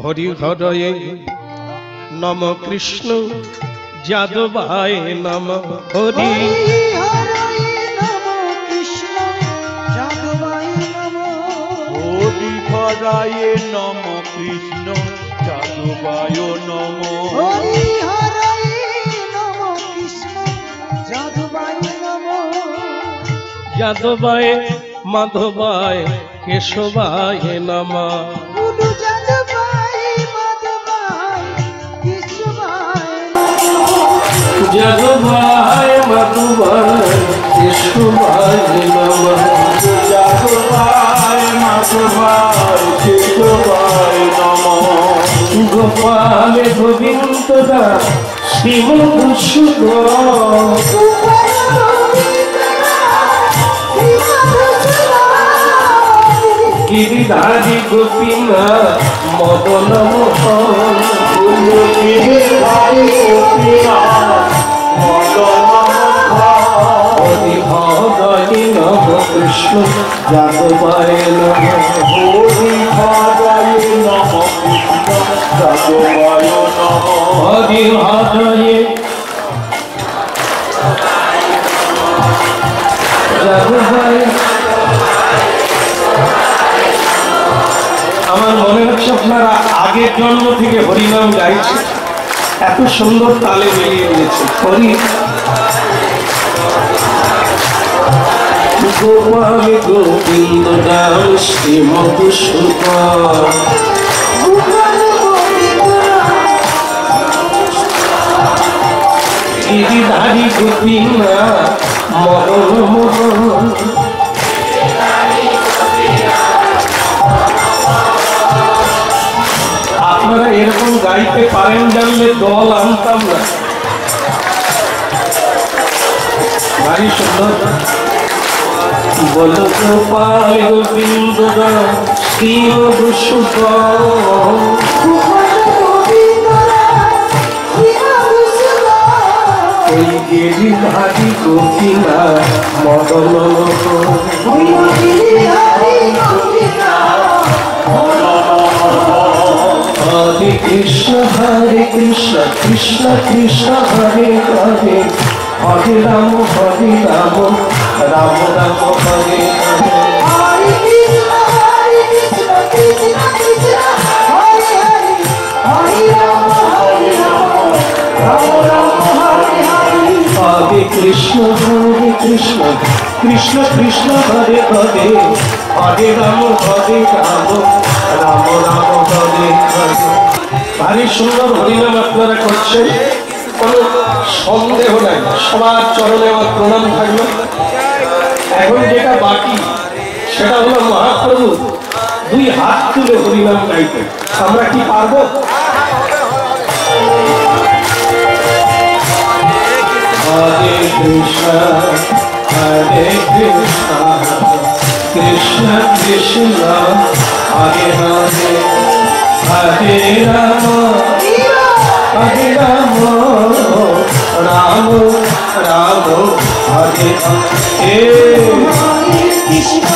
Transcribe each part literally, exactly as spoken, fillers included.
হরি হরয়ে নম কৃষ্ণ যাদবায় নম হরি হরি হরায় নম কৃষ্ণ যাদবায় নম হরি হরায় নম কৃষ্ণ যাদবায় নম যাদবায় মাধবায় কেশবায় নম গুরু যাদবায় মাধবায় কেশবায় যাদবায় মাধবায় কেশবায় নম যাদবায় মাধবায় কেশবায় নম গোপাল গোবিন্দ দাস শ্রীমধুসূদন গিরিধারী গোপীনাথ মদন মোহন গিরিধারী গোপীনাথ মদন হরি হরি নম কৃষ্ণ যাদবায় নম হরি হরায় নম কৃষ্ণ যাদবায় নম হরি হরি যাদবায়। আমার মনে হচ্ছে আপনারা আগের জন্ম থেকে হরিনাম গাইছে, এত সুন্দর তালে মিলিয়ে দিয়েছে। হরি গোপাল গোবিন্দ দাস শ্রী মধুসূদন গিরিধারী গোপীনাথ মদন মোহন আপনারা এরকম গাইতে পারেন জানলে দল আনতাম না। ভারী সুন্দর। বলো গোপাল গোবিন্দ শ্রী মধুসূদন ওই গিরিধারী গোপীনাথ মদন হরে কৃষ্ণ হরে কৃষ্ণ কৃষ্ণ কৃষ্ণ হরে হরে হরে রাম হরে রাম রাম রাম হরে হরে কৃষ্ণ হরে কৃষ্ণ কৃষ্ণ কৃষ্ণ হরে হরে হরে রাম হরে রাম রাম রাম হরে হরে। ভারী সুন্দর হরিনাম আপনারা করছেন, কোনো সন্দেহ নাই। সবার চরণে আমার প্রণাম থাকবে। এখন যেটা বাকি সেটা হলো মহাপ্রভু দুই হাত তুলে হরিনাম গাইতে। আমরা কি পারবো? হরে কৃষ্ণ হরে কৃষ্ণ কৃষ্ণ কৃষ্ণ হরে হরে হরে রাম হরে রাম রাম রাম হরে হরে কৃষ্ণ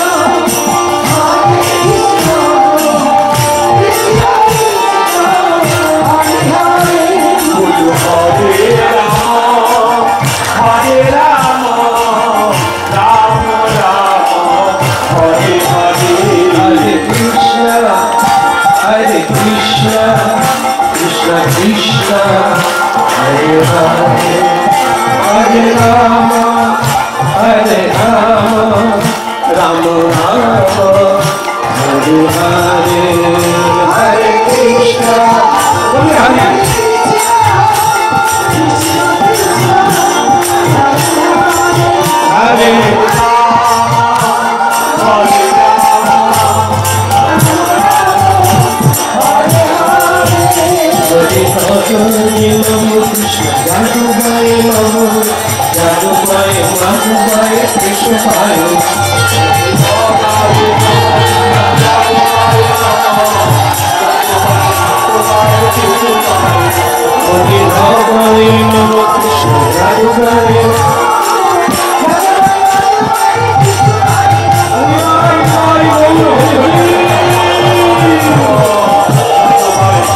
হরে রাম রাম রাম হরে হরে হরে কৃষ্ণ হরে কৃষ্ণ কৃষ্ণ কৃষ্ণ হরে হরে হরে রাম হরে রাম রাম রাম হরে হরে হরে কৃষ্ণ হরে হরে হরে নম কৃষ্ণ যাদবায় নম যাদবায় মাধবায় কৃষ্ণায় হরি হরায় নম কৃষ্ণ যাদবায় হরি হরি হরি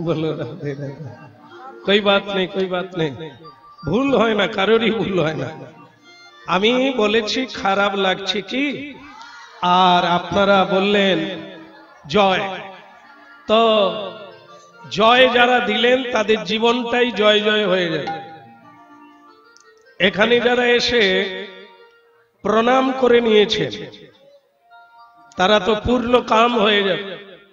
বলো রাধে রাধে। कोई बात नहीं, कोई बात नहीं, ভুল হয় না, কারোরই ভুল হয় না। আমি বলেছি খারাপ লাগছে কি, আর আপনারা বললেন জয়। তো জয় যারা দিলেন তাদের জীবনটাই জয় জয় হয়ে যায়। এখানে যারা এসে প্রণাম করে নিয়েছেন তারা তো পূর্ণ কাম হয়ে যাবে।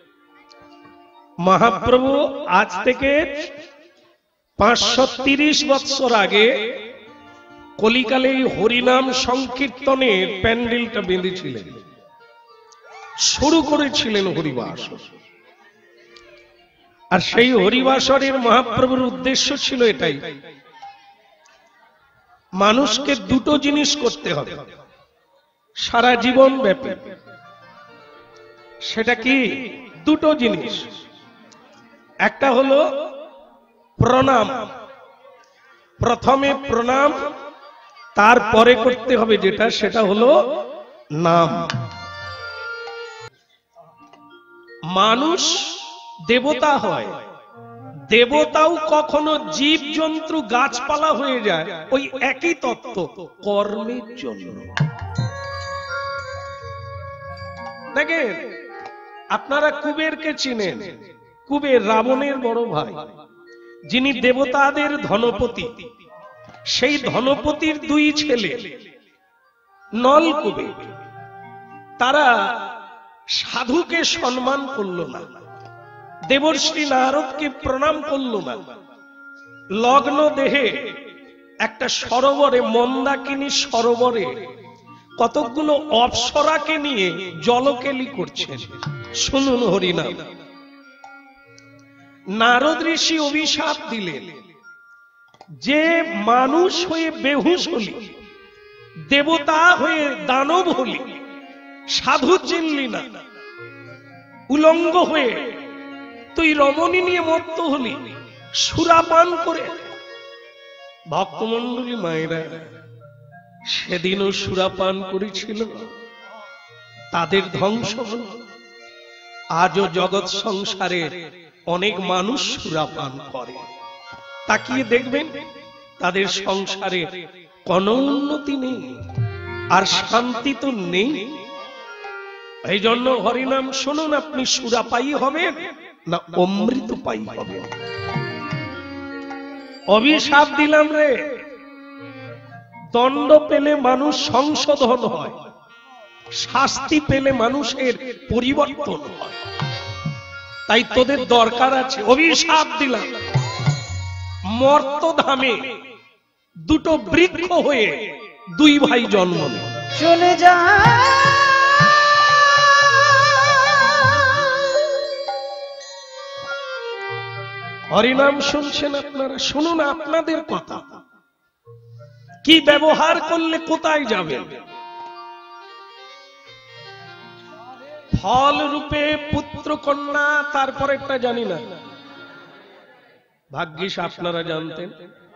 মহাপ্রভু আজ থেকে পাঁচশো তিরিশ বৎসর আগে কলিকালে হরিনাম সংকীর্তনের প্যান্ডেলটা বেঁধেছিলেন, শুরু করেছিলেন হরিবাসর। আর সেই হরিবাসরের মহাপ্রভুর উদ্দেশ্য ছিল এটাই, মানুষকে দুটো জিনিস করতে হবে সারা জীবন ব্যাপী। সেটা কি? দুটো জিনিস। একটা হলো প্রণাম, প্রথমে প্রণাম, তারপরে করতে হবে যেটা সেটা হলো নাম। মানুষ দেবতা হয়, দেবতাও কখনো জীব জন্তু গাছপালা হয়ে যায় ওই একই তত্ত্ব, কর্মের জন্য। দেখেন আপনারা কুবেরকে চিনেন, কুবের রাবণের বড় ভাই, যিনি দেবতাদের ধনপতি। সেই ধনপতির দুই ছেলে নল কুবের, তারা সাধুকে সম্মান করল না, দেবর্ষি নারদকে প্রণাম করল না। লগ্ন দেহে একটা সরোবরে, মন্দাকিনী সরোবরে কতগুলো অপ্সরাকে নিয়ে জলকেলি করছেন। শুনুন হরিনাম। নারদ ঋষি অভিশাপ দিলেন যে মানুষ হয়ে বেহুশ হলি, দেবতা হয়ে দানব হলি, সাধু চিনলি না, উলঙ্গ হয়ে তুই রমণী নিয়ে মত্ত হলি, সুরাপান করে। ভক্তমন্ডলী মায়েরা সেদিনও সুরাপান করেছিল, তাদের ধ্বংস হল। আজও জগৎ সংসারে অনেক মানুষ সুরাপান করে, তাকিয়ে দেখবেন তাদের সংসারে কোনো উন্নতি নেই, আর শান্তি তো নেই। এই জন্য হরিনাম শুনুন, আপনি সুরাপায়ী হবেন না অমৃত পায়ী হবেন। অভিশাপ দিলাম রে, দণ্ড পেলে মানুষ সংশোধন হয়, শাস্তি পেলে মানুষের পরিবর্তন হয়। তাই তোদের দরকার আছে। অভিশাপ দিলাম, মর্তধামে দুটো বৃক্ষ হয়ে দুই ভাই জন্ম নেয়। চলে যা হরিনাম শুনছেন আপনারা, শুনুন আপনাদের কথা। কি ব্যবহার করলে কোথায় যাবে? ফল রূপে পুত্র কন্যা, তারপরেরটা জানি না, ভাগ্যিস আপনারা জানতেন।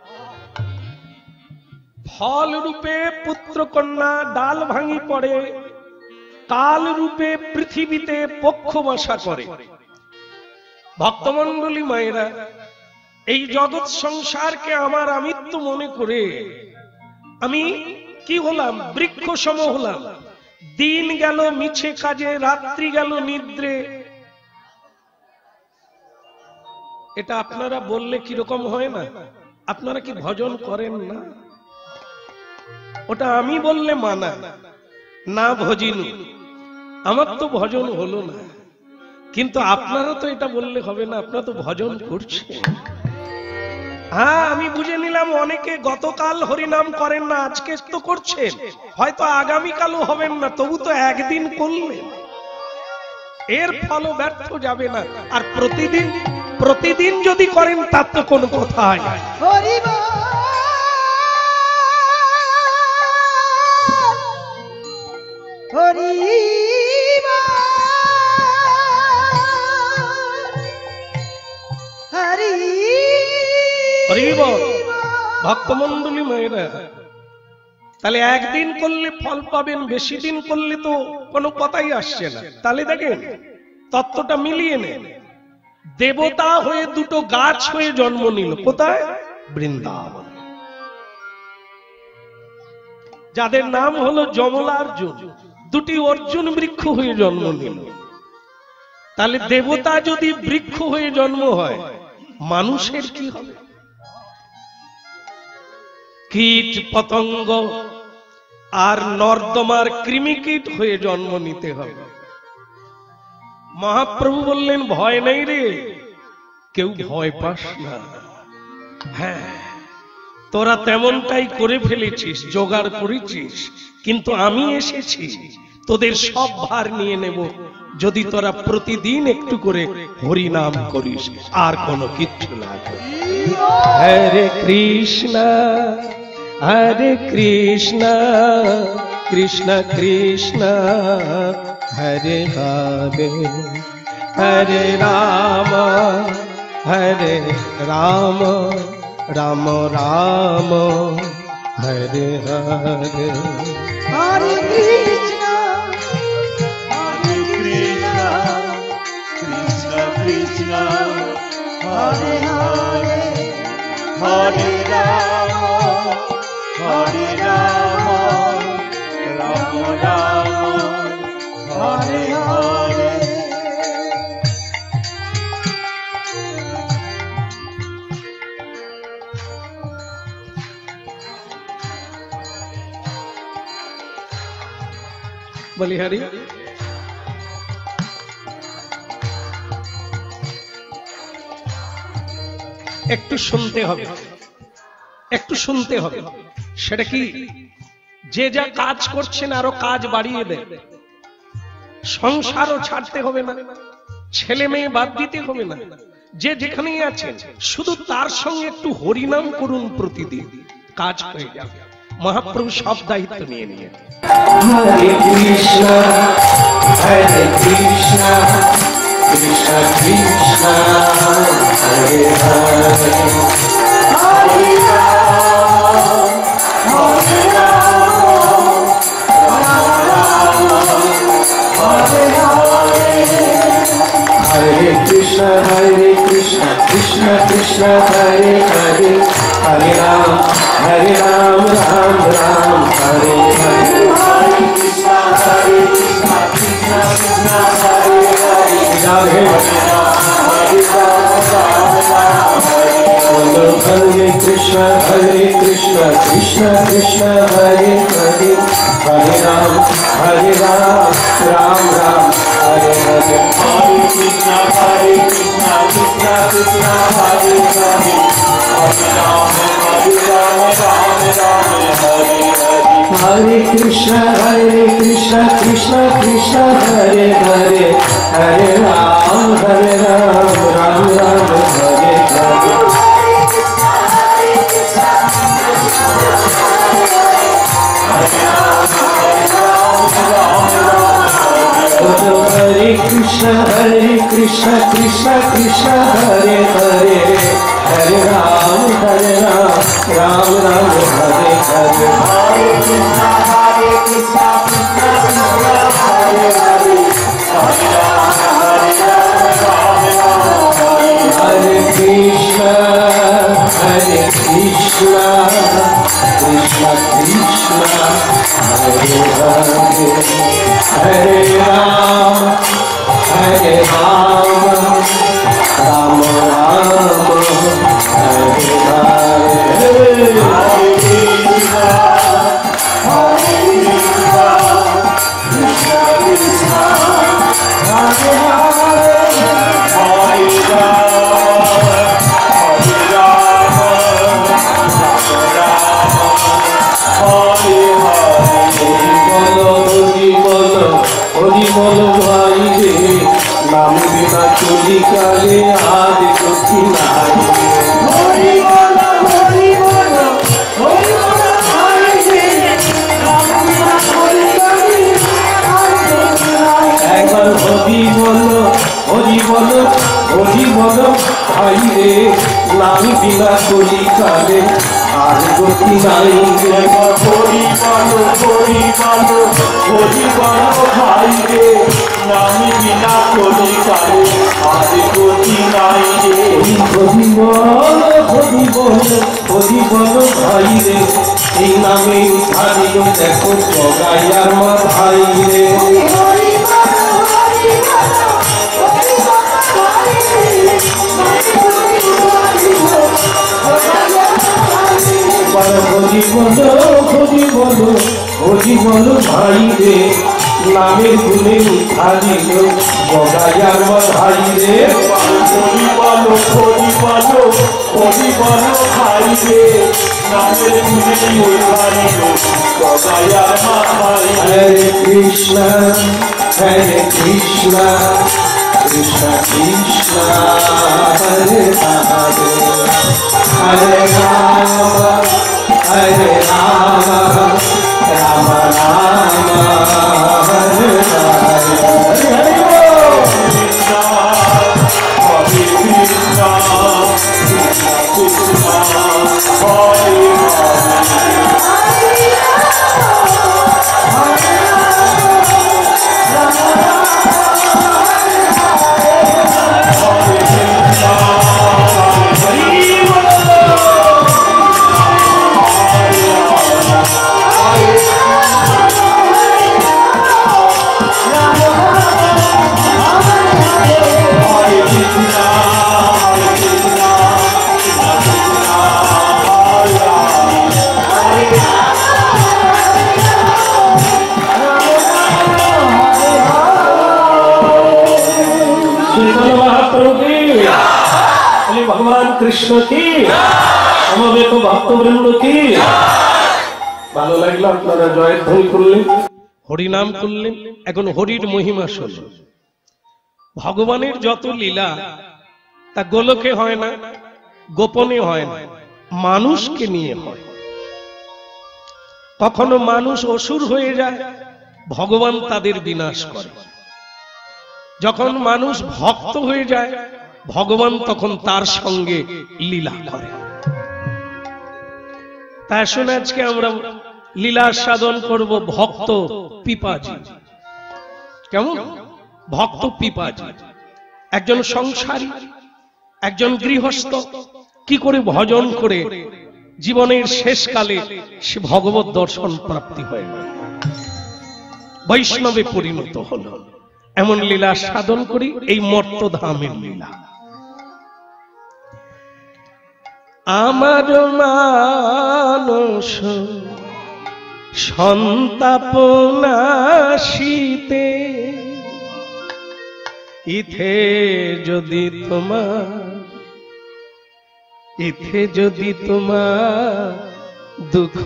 ফল রূপে পুত্র কন্যা, ডাল ভাঙি পড়ে, কাল রূপে পৃথিবীতে পক্ষ বাসা করে। ভক্তমন্ডলী মায়েরা, এই জগৎ সংসারকে আমার আমিত্ব মনে করে আমি কি হলাম? বৃক্ষ সম হলাম। দিন গেল মিছে কাজে, রাত্রি গেল নিদ্রে। এটা আপনারা বললে কিরকম হয় না? আপনারা কি ভজন করেন না? ওটা আমি বললে মানা না, ভজিনু আমার তো ভজন হলো না, কিন্তু আপনারা তো এটা বললে হবে না, আপনারা তো ভজন করছেন। হ্যাঁ, আমি বুঝে নিলাম অনেকে গতকাল হরিনাম করেন না, আজকে তো করছেন, হয়তো আগামীকালও হবেন না, তবু তো একদিন করলেন, এর ফল ব্যর্থ যাবে না। আর প্রতিদিন প্রতিদিন যদি করেন তার তো কোনো কথাই নাই। ভক্তমন্ডলী মায়েরা, তাহলে একদিন করলে ফল পাবেন, বেশি দিন করলে তো কোনো কথাই আসছে না। তাহলে দেখেন তত্ত্বটা মিলিয়ে নেন। দেবতা হয়ে দুটো গাছ হয়ে জন্ম নিল কোথায়? বৃন্দাবন। যাদের নাম হলো যমলার্জুন, দুটি অর্জুন বৃক্ষ হয়ে জন্ম নিল। তাহলে দেবতা যদি বৃক্ষ হয়ে জন্ম হয়, মানুষের কি হবে? কীট পতঙ্গ আর নর্দমার কৃমিকীট হয়ে জন্ম নিতে হবে। মহাপ্রভু বললেন ভয় নেই রে, কেউ ভয় পাস না। হ্যাঁ, তোরা তেমনটাই করে ফেলেছিস, জোগাড় করেছিস, কিন্তু আমি এসেছি তোদের সব ভার নিয়ে নেব যদি তোরা প্রতিদিন একটু করে হরি নাম করিস, আর কোনো কিচ্ছু না করিস। হরে কৃষ্ণ হরে কৃষ্ণ কৃষ্ণ কৃষ্ণ হরে হরে হরে রাম হরে রাম রাম রাম হরে হরে। হরে কৃষ্ণ হরে কৃষ্ণ কৃষ্ণ কৃষ্ণ হরে হরে হরে রাম হরে রাম রাম রাম হরে হরে। বলিহারি একটু শুনতে হবে, একটু শুনতে হবে। সেটা কি? যে যা কাজ করছেন আরো কাজ বাড়িয়ে দেন। সংসারও ছাড়তে হবে না, ছেলে মেয়ে বাদ দিতে হবে না, যে যেখানেই আছেন শুধু তার সঙ্গে একটু হরিনাম করুন প্রতিদিন, কাজ হয়ে যাবে। মহাপ্রভু সব দায়িত্ব নিয়ে নিয়ে। হরে কৃষ্ণ হরে কৃষ্ণ কৃষ্ণ কৃষ্ণ হরে হরে হরে রাম হরে রাম রাম রাম হরে হরে। হরে কৃষ্ণ হরে কৃষ্ণ কৃষ্ণ কৃষ্ণ হরে হরে হরে রাম হরে রাম রাম রাম হরে হরে। হরে কৃষ্ণ হরে কৃষ্ণ কৃষ্ণ কৃষ্ণ হরে হরে রাধে হরে রাম রাম রাম হরে হরে। হরে কৃষ্ণ হরে কৃষ্ণ কৃষ্ণ কৃষ্ণ হরে হরে হরে রাম হরে রাম রাম রাম হরে হরে। হরে কৃষ্ণ হরে কৃষ্ণ কৃষ্ণ কৃষ্ণ হরে হরে হরে রাম হরে রাম রাম রাম হরে হরে। হরে কৃষ্ণ হরে কৃষ্ণ কৃষ্ণ কৃষ্ণ হরে হরে হরে রাম হরে রাম রাম রাম হরে হরে। हरे कृष्ण हरे कृष्ण कृष्ण कृष्ण हरे हरे हरे राम हरे राम राम राम हरे हरे। हरे कृष्ण हरे कृष्ण कृष्ण कृष्ण हरे हरे हरे राम हरे राम राम राम हरे हरे। कृष्ण हरे कृष्ण कृष्ण कृष्ण हरे हरे हरे राम हरे राम राम राम हरे हरे। हरे कृष्ण हरे कृष्ण कृष्ण कृष्ण हरे हरे हरे राम हरे राम हरे हरे। बोलो हरि बोलो हरि बोलो भाई रे नाम बिना चोरी काले आज दुखी नाई। हरि बोलो हरि बोलो हरि बोलो भाई रे नाम बिना चोरी काले आज दुखी नाई। एक बार हरि बोलो हरि बोलो हरि बोलो भाई रे नाम बिना चोरी काले आज दुखी नाई। एक बार हरि बोलो हरि बोलो हरि बोलो भाई रे नाम बिना चोरी काले आज दुखी नाई। বল হরি বল হরি বল ভাই রে এই নামে উঠারিল দেখো জগাইয়ার মা ভাই রে হরি বল হরি বল হরি বল ভাই রে নামের গুণে উঠারিল জগাইয়ার মা ভাই রে হরি বল হরি বল হরি বল ভাই রে নামের গুণে উঠারিল জগাইয়ার মা ভাই রে। হরে কৃষ্ণ হরে কৃষ্ণ কৃষ্ণ কৃষ্ণ হরে হরে হরে রাম হরে রাম রাম রাম হরে হরে হরে কৃষ্ণ হরে কৃষ্ণ কৃষ্ণ কৃষ্ণ হরে भगवान कृष्ण की समवेत भक्तवृंद की ভালো লাগলো আপনারা জয়ের ধ্বনি করলেন হরিনাম করলেন এখন হরির মহিমা শুনুন ভগবানের যত লীলা তা গোলকে হয় না গোপনে হয় না মানুষকে নিয়ে হয় কখনো মানুষ অসুর হয়ে যায় ভগবান তাদের বিনাশ করে যখন মানুষ ভক্ত হয়ে যায় ভগবান তখন তার সঙ্গে লীলা করে তাই শুনে আজকে আমরা লীলা সাধন করব ভক্ত পিপাজি কেমন ভক্ত পিপাজি একজন সংসারী একজন গৃহস্থ কি করে ভজন করে জীবনের শেষকালে সে ভগবত দর্শন প্রাপ্তি হয় বৈষ্ণবে পরিণত হলো এমন লীলা সাধন করি এই মর্তধামের লীলা আমার মানস সন্তাপ নাশিতে ইথে যদি তোমার ইথে যদি তোমার দুঃখ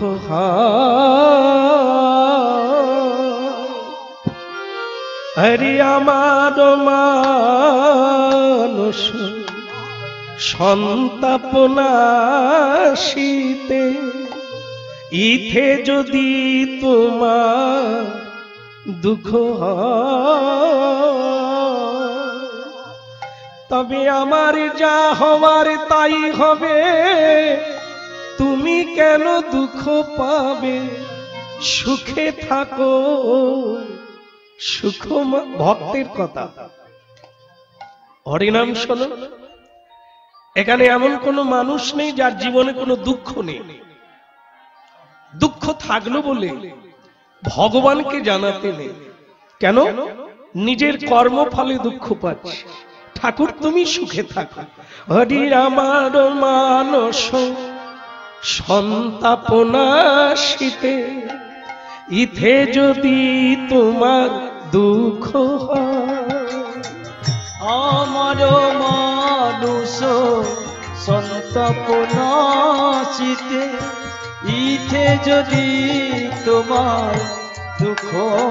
হরি আমার মানস সন্তাপ নাশিতে ইথে যদি তোমার দুঃখ তবে আমার যা হওয়ার তাই হবে তুমি কেন দুঃখ পাবে সুখে থাকো সুখ ভক্তের কথা হরিনাম শোনো এখানে এমন কোন মানুষ নেই যার জীবনে কোনো দুঃখ নেই দুঃখ থাকলো বলে ভগবানকে জানাতে নেই কেন নিজের কর্মফলে দুঃখ পাচ্ছে ঠাকুর তুমি সুখে থাকো হরি আমার মানস সন্তাপ নাশিতে ইথে যদি তোমার দুঃখ আমার মানুষ সন্তাপ নাশিতে ইথে যদি তোমার দুঃখ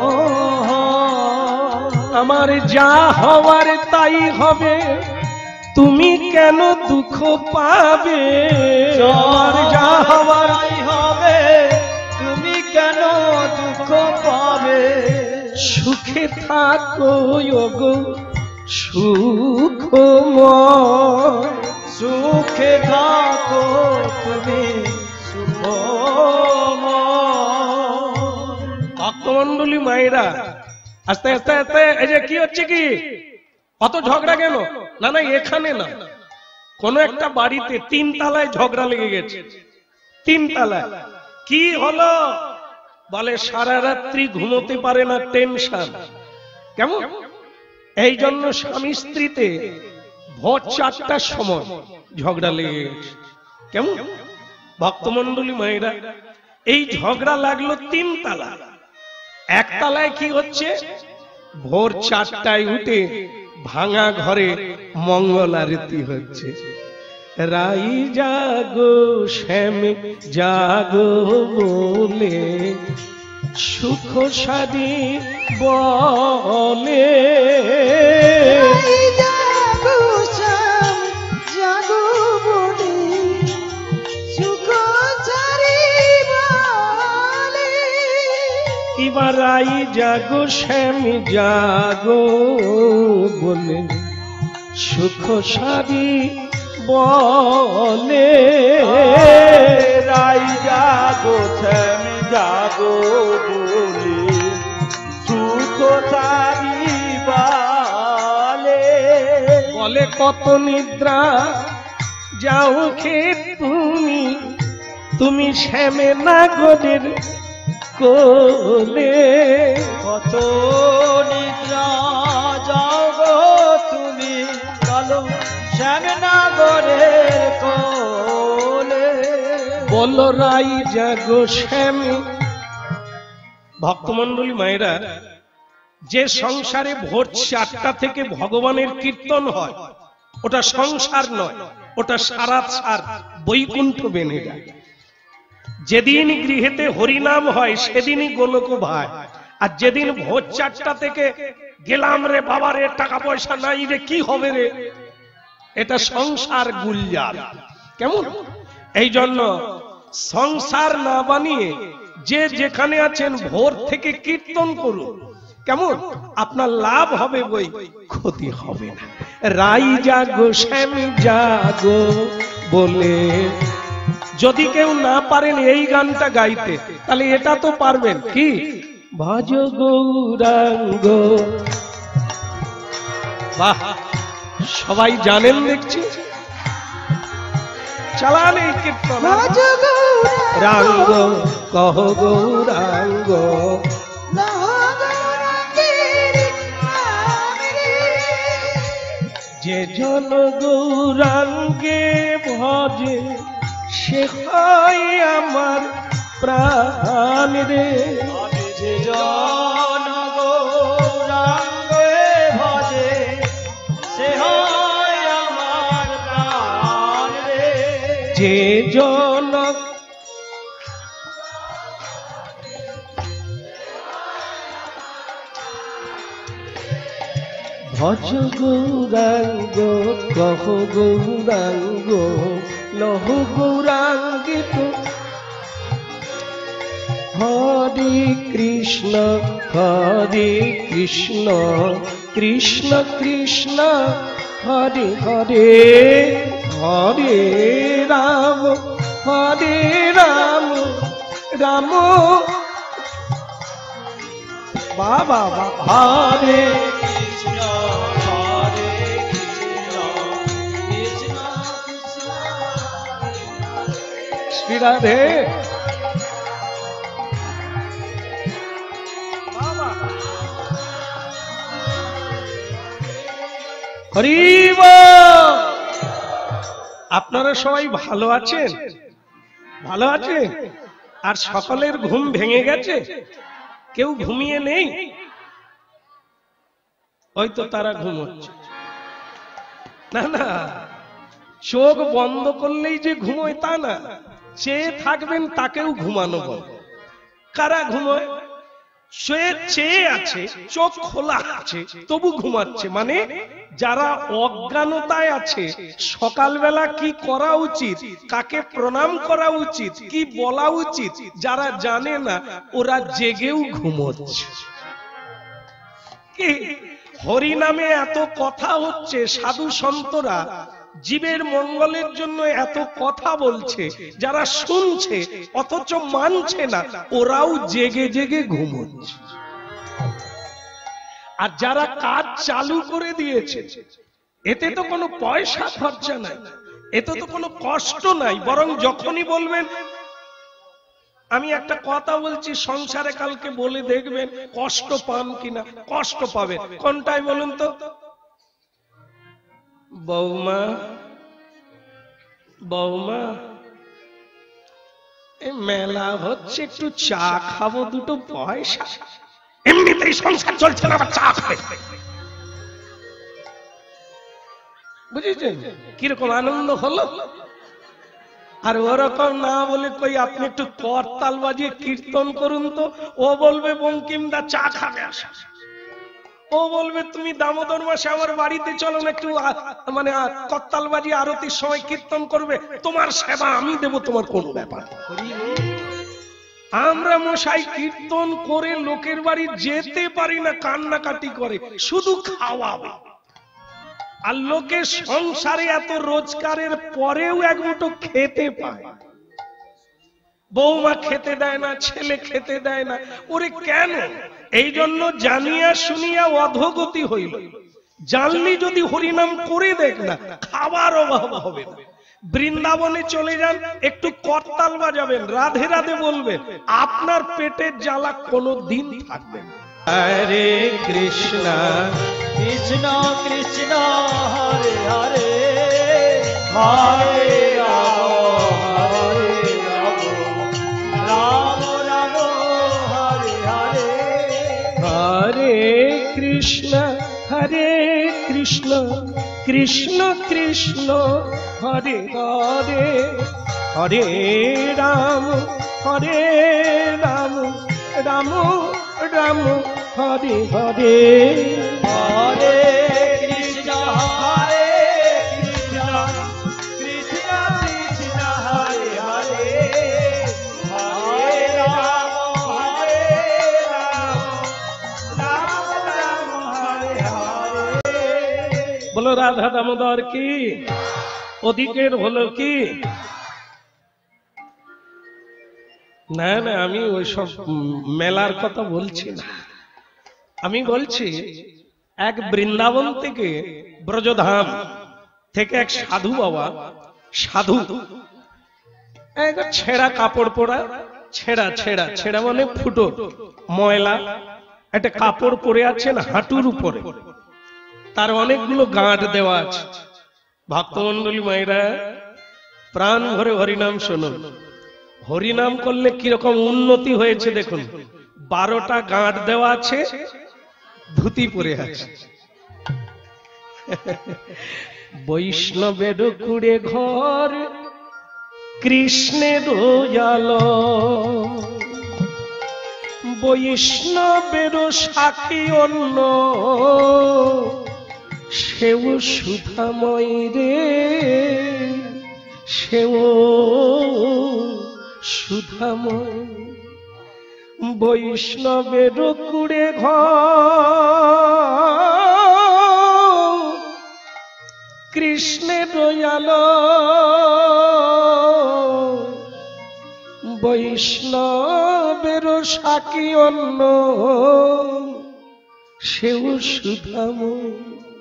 আমার যা হওয়ার তাই হবে তুমি কেন দুঃখ পাবে আমার যা হওয়ার তাই হবে তুমি কেন দুঃখ পাবে সুখে থাকো গো সুখময় সুখে থাকো তুমি ভক্তমন্ডলী মায়েরা আস্তে আস্তে আস্তে এই যে কি হচ্ছে কি অত ঝগড়া কেন না না এখানে না কোন একটা বাড়িতে তিন তলায় ঝগড়া লেগে গেছে, তিন তলায়। কি হলো? বলে সারা রাত্রি ঘুমোতে পারে না, টেনশন। কেমন? এই জন্য স্বামী স্ত্রীতে ভোর চারটার সময় ঝগড়া লেগে গেছে। কেমন? ভক্তমন্ডলী মায়েরা, এই ঝগড়া লাগলো তিন তলা। এক তলায় কি হচ্ছে? ভোর চারটায় উঠে ভাঙা ঘরে মঙ্গল আরতি হচ্ছে। রাই জাগো শ্যাম জাগো বলে সুখ সাদি বলে। জাগো শ্যাম জাগো বলে সুখ সারি বলে। এবার রাই জাগো শ্যাম জাগো বলে সুখ সাদি বলে। রাই জাগো শ্যাম জাগো বলে সুখ সারি বলে। বলে কত নিদ্রা যাও খে তুমি, তুমি শ্যামে নাগরের কোলে। কত নিদ্রা যাও গো তুমি, কালো শ্যামনগরের কোলে। বলো রাই জাগো শ্যাম। ভক্তমন্ডলী মায়েরা, যে সংসারে ভোর চারটা থেকে ভগবানের কীর্তন হয় ওটা সংসার নয়, ওটা সারা সার বৈকুণ্ঠ বেনে যায়। যেদিন গৃহেতে হরিনাম হয় সেদিনই গোলক ভাই। আর যেদিন ভোর চারটা থেকে গেলাম রে বাবা রে, টাকা পয়সা নাই রে, কি হবে রে, এটা সংসার গুলজার। কেমন? এই জন্য সংসার না বানিয়ে যে যেখানে আছেন ভোর থেকে কীর্তন করুন। কেমন? আপনার লাভ হবে, বই ক্ষতি হবে না। রাই জাগো শ্যাম জাগো বলে। যদি কেউ না পারেন এই গানটা গাইতে, তাহলে এটা তো পারবেন। কি? ভজ গৌরাঙ্গ। বাহ, সবাই জানেন দেখছি। চালান এই কীর্তন। ভজ রাঙ্গ কহ গৌরাঙ্গ, যে জন গৌরাঙ্গে ভজে সে হয় আমার প্রাণ রে। যে জন গৌরাঙ্গে ভজে সে হয় আমার প্রাণ রে। যে জন ভজ গৌরাঙ্গ কহ গৌরাঙ্গ লহ গৌরাঙ্গে তো। হরে কৃষ্ণ হরে কৃষ্ণ কৃষ্ণ কৃষ্ণ হরে হরে, হরে রাম হরে রাম রাম বাবা হরে কৃষ্ণ হরে কৃষ্ণ কৃষ্ণ কৃষ্ণ শ্রী রাধে। হরি বল। আপনারা সবাই ভালো আছেন? ভালো আছে? আর সকলের ঘুম ভেঙে গেছে? কেউ ঘুমিয়ে নেই? হয়তো তারা ঘুমোচ্ছে। না না, চোখ বন্ধ করলেই যে ঘুমোয় তা না, চেয়ে থাকবেন তাকেও ঘুমানো বলে। কারা ঘুমোয়? সে চেয়ে আছে, চোখ খোলা আছে, তবু ঘুমাচ্ছে। মানে যারা অজ্ঞানতায় আছে, সকালবেলা কি করা উচিত, কাকে প্রণাম করা উচিত, কি বলা উচিত, যারা জানে না ওরা জেগেও ঘুমোচ্ছে। কি হরি নামে এত কথা হচ্ছে, সাধু সন্তরা জীবের মঙ্গলের জন্য এত কথা বলছে, যারা শুনছে অথচ মানছে না, ওরাও জেগে জেগে ঘুমোচ্ছে। আর যারা কাজ চালু করে দিয়েছে, এতে তো কোনো পয়সা খরচা নাই, এতে তো কোনো কষ্ট নাই, বরং যখনই বলবেন, আমি একটা কথা বলছি সংসারে কালকে বলে দেখবেন কষ্ট পান কিনা, কষ্ট পাবেন। কোনটাই বলুন তো? বৌমা বৌমা এই মেলা হচ্ছে, একটু চা খাবো, দুটো পয়সা। এমনিতেই সংসার চলছে না, আবার চা খাবে। বুঝেছেন কিরকম আনন্দ হলো? আর ওরকম না বলে কই আপনি একটু করতাল বাজিয়ে কীর্তন করুন তো, ও বলবে বঙ্কিমদা চা খাবে আসা, ও বলবে তুমি দামোদর মাসে আমার বাড়িতে চলো না, একটু মানে করতাল বাজিয়ে আরতির সময় কীর্তন করবে, তোমার সেবা আমি দেব, তোমার কোন ব্যাপার। আমরা মশাই কীর্তন করে লোকের বাড়ি যেতে পারি না, কান্নাকাটি করে, শুধু খাওয়াবে। আর লোকে সংসারে এত রোজগারের পরেও এক মুঠো খেতে পায়, বৌমা খেতে দেয় না, ছেলে খেতে দেয় না। ওরে কেন? এই জন্য জানিয়া শুনিয়া অধোগতি হইল। জানলি যদি হরিনাম করে দেখ না, খাবার অভাব হবে না। বৃন্দাবনে চলে যান, একটু করতাল বাজাবেন, রাধে রাধে বলবেন, আপনার পেটের জ্বালা কোনো দিন থাকবে না। হরে কৃষ্ণ কৃষ্ণ কৃষ্ণ হরে হরে, হরে রাম হরে রাম, রাম রাম হরে হরে। হরে কৃষ্ণ হরে কৃষ্ণ কৃষ্ণ কৃষ্ণ হরে হরে, হরে রাম হরে রাম, রাম রাম হরে হরে। হরে কৃষ্ণ হরে কৃষ্ণ, কৃষ্ণ কৃষ্ণ হরে হরে, হরে রাম হরে রাম, রাম রাম হরে হরে। বলো রাধা দামোদর কি, ওদিকের হলো কি? না না, আমি ওইসব মেলার কথা বলছি না, আমি বলছি এক বৃন্দাবন থেকে, ব্রজধাম থেকে এক সাধু বাবা, সাধু এক ছেঁড়া কাপড় পরা, ছেঁড়া ছেঁড়া ছেঁড়া মানে ফুটো ময়লা একটা কাপড় পরে আছেন হাঁটুর উপরে, তার অনেকগুলো গাঁট দেওয়া আছে। ভক্তমন্ডলী মায়েরা প্রাণ ভরে হরিনাম শুনুন, হরিনাম করলে কিরকম উন্নতি হয়েছে দেখুন। বারোটা গাঁট দেওয়া আছে, ধুতি পরে আছে। বৈষ্ণবের কুড়ে ঘর কৃষ্ণের আলো, বৈষ্ণবের সাথী অন্য, সেও সুধাময় রে, সেও সুধাময়। বৈষ্ণবের কুড়ে ঘর কৃষ্ণের আলো, বৈষ্ণবের সাক্ষী অন্য, সেও সুধাময়।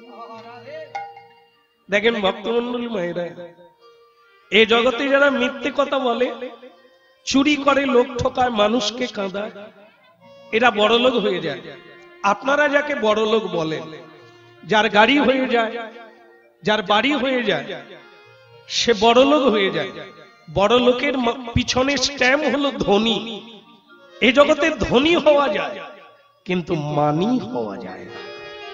দেখেন ভক্তমন্ডলী মায়েরা, এই জগতে যারা মিথ্যে কথা বলে, চুরি করে, লোক ঠকায়, মানুষকে কাঁদায়, এরা বড়লোক হয়ে যায়। আপনারা যাকে বড়লোক বলেন, যার গাড়ি হয়ে যায়, যার বাড়ি হয়ে যায়, সে বড়লোক হয়ে যায়। বড়লোকের পিছনে স্ট্যাম্প হলো ধনী। এই জগতে ধনী হওয়া যায়, কিন্তু মানি হওয়া যায় না।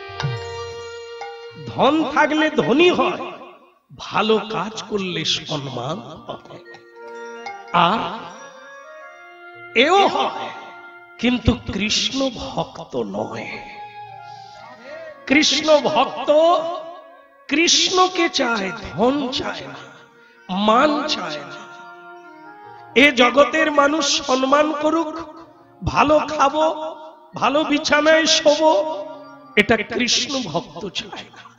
ধন থাকলে ধনী হয়, ভালো কাজ করলে সম্মান হয়, আর এও হয়, কিন্তু কৃষ্ণ ভক্ত নয়। কৃষ্ণ ভক্ত কৃষ্ণকে চায়, ধন চায় না, মান চায় না। এ জগতের মানুষ সম্মান করুক, ভালো খাবো, ভালো বিছানায় শোবো, এটা কৃষ্ণ ভক্ত চায় না।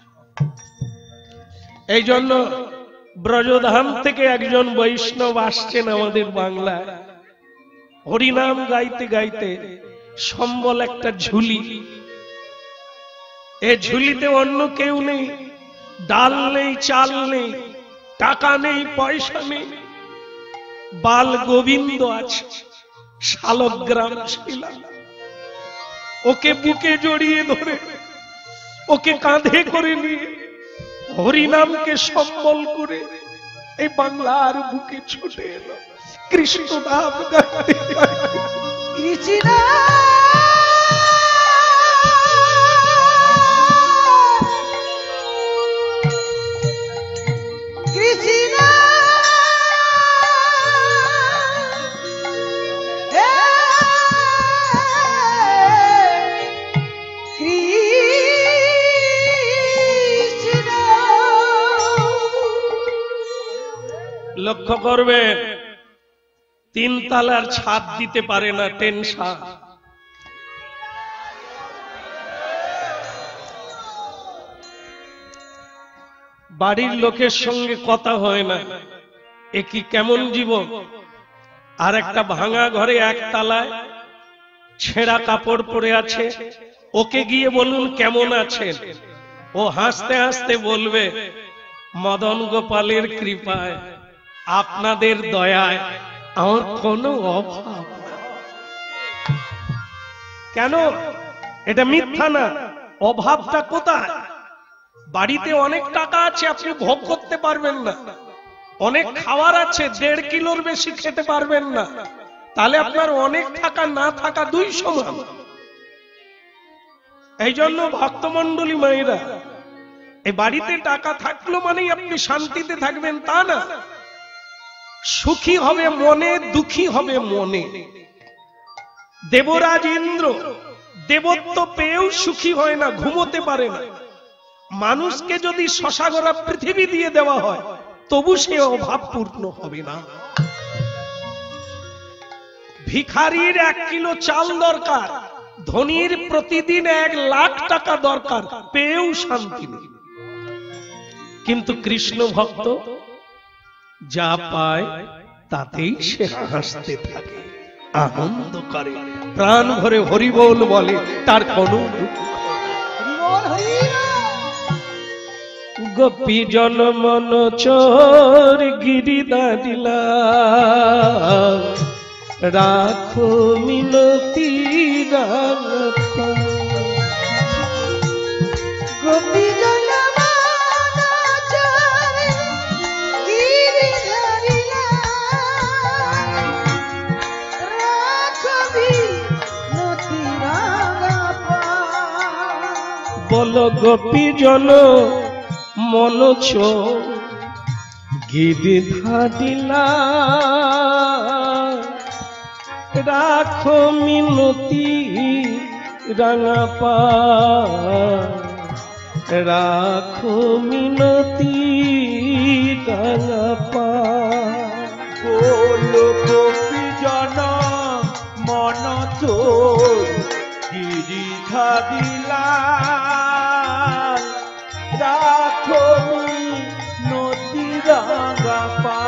এই জন্য ব্রজধাম থেকে একজন বৈষ্ণব আসছেন আমাদের বাংলায়, হরিনাম গাইতে গাইতে সম্বল একটা ঝুলি, এ ঝুলিতে অন্য কেউ নেই, ডাল নেই, চাল নেই, টাকা নেই, পয়সা নেই, বাল গোবিন্দ আছে, শালগ্রাম শিলা, ওকে বুকে জড়িয়ে ধরে, ওকে কাঁধে করে নিয়ে হরিনামকে সম্বল করে এই বাংলার বুকে ছুটে এলো কৃষ্ণ নাম গাইতে গাইতে। কৃষ্ণ কৃষ্ণ হে কৃষ্ণ। লক্ষ্য করবেন, তিন তালার ছাদ দিতে পারে না টেনশন। বাড়ির লোকের সঙ্গে কথা হয় না, এ কি কেমন জীবন। আর একটা ভাঙা ঘরে এক তালায় ছেঁড়া কাপড় পরে আছে, ওকে গিয়ে বলুন কেমন আছেন, ও হাসতে হাসতে বলবে মদন গোপালের কৃপায়, আপনাদের দয়ায় আমার কোনো অভাব না। কেন? এটা মিথ্যা না। অভাবটা কোথায়? বাড়িতে অনেক টাকা আছে, আপনি ভোগ করতে পারবেন না। অনেক খাবার আছে, দেড় কিলোর বেশি খেতে পারবেন না। তাহলে আপনার অনেক টাকা না থাকা দুই সমান। এই জন্য ভক্তমন্ডলী মায়েরা, এই বাড়িতে টাকা থাকলো মানেই আপনি শান্তিতে থাকবেন তা না। সুখী হবে মনে, দুঃখী হবে মনে। দেবরাজ ইন্দ্র দেবত্ব পেয়েও সুখী হয় না, ঘুমোতে পারে না। মানুষকে যদি শশাগরা পৃথিবী দিয়ে দেওয়া হয় তবু সে অভাব পূর্ণ হবে না। ভিখারির এক কিলো চাল দরকার, ধনীর প্রতিদিন এক লাখ টাকা দরকার, পেয়েও শান্তি নেই। কিন্তু কৃষ্ণ ভক্ত যা পায় তাতেই সে হাসতে থাকে, আনন্দ করে, প্রাণ ভরে হরিবোল বলে, তার কোনো গোপী জন মন চোর গিরিদারিলা রাখো মিনতি রাখো। গোপী জন মন চোর গিরিধারিলা রাখো মিনতি রাখো। বলো গোপী জন মন চোর গিরিধারিলা রাখো মিনতি রাঙা পা, রাখো মিনতি রাঙা পা। বলো গোপী জন মন চোর গিরিধারিলা রাখো নদী রাঙা পা,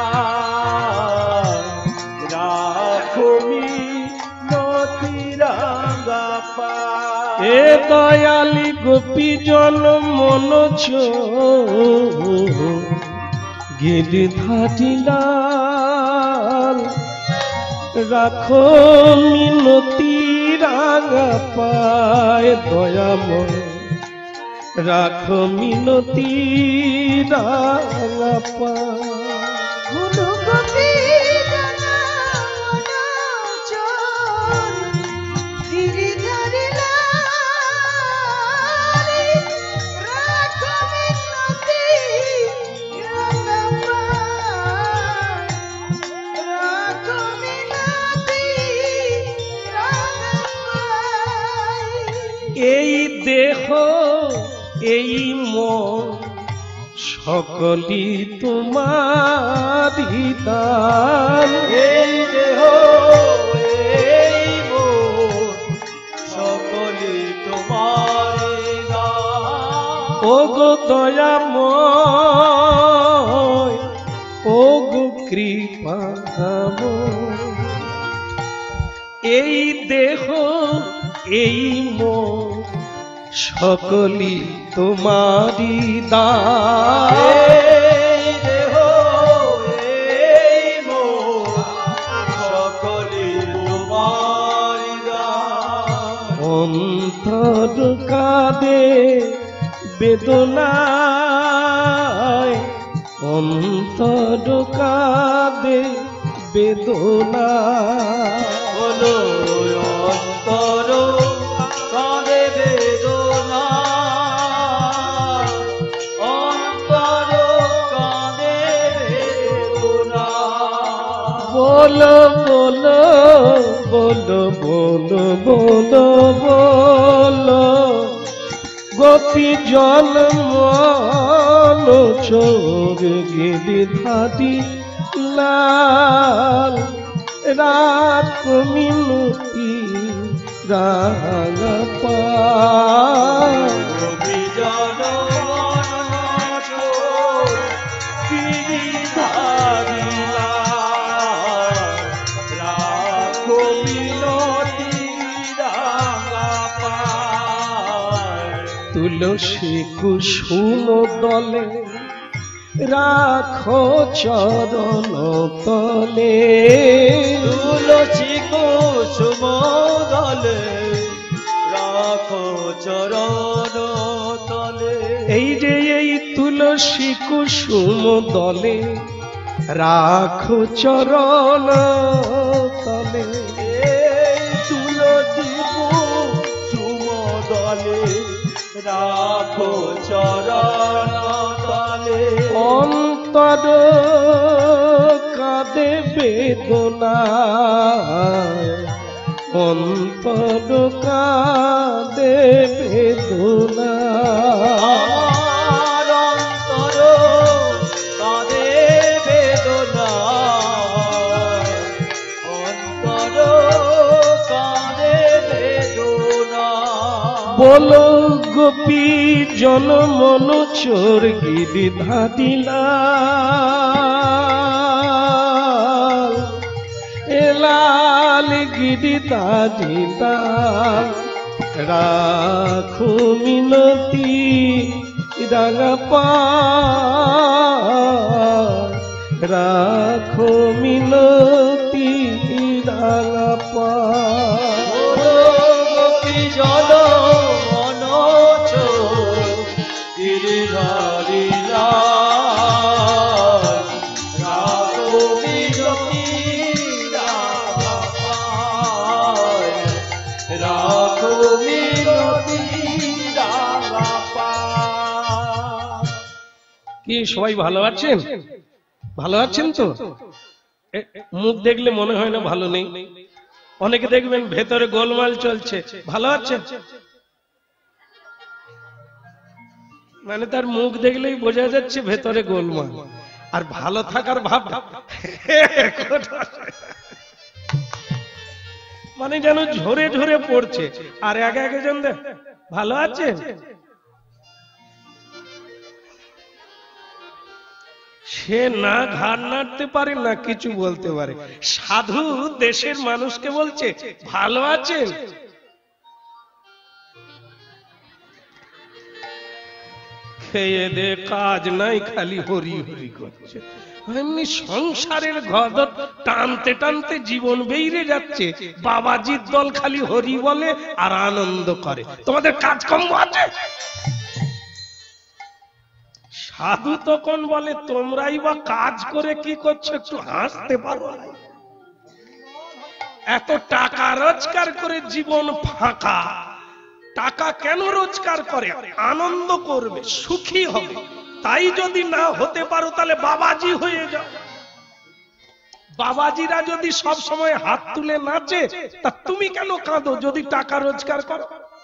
রাখো নদী রাঙা পা। এ দয়ালি গোপী জন মন চোর গিরিধারিলা রাখো মিনতি রাঙা পায়, দয়াময় রাখো মিনতি রাঙা পায়। গুরু গোপী জন মন চোর গিরিধারিলা রাখো মিনতি রাঙা পায়, রাখো মিনতি রাঙা পায়। এই দেহ এই মন সকলি তোমারি দান, এই দেহ এই মন সকলে তোমার দান। ও গো দয়াময়, ও গো কৃপাময়, এই দেহ এই মন সকলি তোমারি দান। এই দেহ কাঁদে বেদনায়, অন্তর কাঁদে বেদনা। বলো অন্তর কাঁদে বেদনা, অন্তর কাঁদে বেদনা। বলো বলো বলো বলো বলো বলো গোপী জল মন চোর গিরিধারী লাল, রাত মিনতি রাঙা পাল। গোপী জল মন চোর গিরিধারী লাল, রাখো মিনতি রাঙা পাল। তুলসী কুসুম দলে রাখো চরণ তলে, তুলসী কুসুম দলে রাখো চরণ তলে। এই যে এই তুলসী কুসুম দলে রাখো চরণ তলে। এই তুলসী কুসুম দলে রাখো চরণ তলে। অন্তর কাঁদে বেদনায়, অন্তর কাঁদে বেদনা। আমার অন্তর কাঁদে বেদনা, অন্তর কাঁদে বেদনা। বলো গোপী জন মন চোর গিরিধারী লাল, এ লাল গিরিধারী লাল, রাখো মিনতি রাঙা পাল, রাখো মিনতি রাঙা পাল। গোপী জল মন চোর গিরিধারী লাল, রাখো মিনতি রাঙা পাল, রাখো মিনতি রাঙা পাল। কি সবাই ভালো আছেন? ভালো আছেন তো? এ- মুখ দেখলে মনে হয় না ভালো নেই। অনেকে দেখবেন ভেতরে গোলমাল চলছে, ভালো আছেন? মানে তার মুখ দেখলেই বোঝা যাচ্ছে ভেতরে গোলমাল। আর ভালো থাকার ভাব মানে যেন ঝরে ঝরে পড়ছে। আর এক একজন দেখ ভালো আছেন, সে না ঘাড় নাড়তে পারে না কিছু বলতে পারে। সাধু দেশের মানুষকে বলছে ভালো আছেন। খেয়ে দে কাজ নাই, খালি হরি হরি করছে। এমনি সংসারের ঘর টানতে টানতে জীবন বেরিয়ে যাচ্ছে। বাবাজির দল খালি হরি বলে আর আনন্দ করে। তোমাদের কাজকর্ম আছে? সাধু তখন বলে তোমরাই বা কাজ করে কি করছো, একটু হাসতে পারো না? এত টাকা রোজগার করে জীবন ফাঁকা। টাকা কেন রোজগার করে? আনন্দ করবে, সুখী হবে। তাই যদি না হতে পারো তাহলে বাবাজি হয়ে যাও। বাবাজিরা যদি সব সময় হাত তুলে নাচে, তা তুমি কেন কাঁদো যদি টাকা রোজগার করো?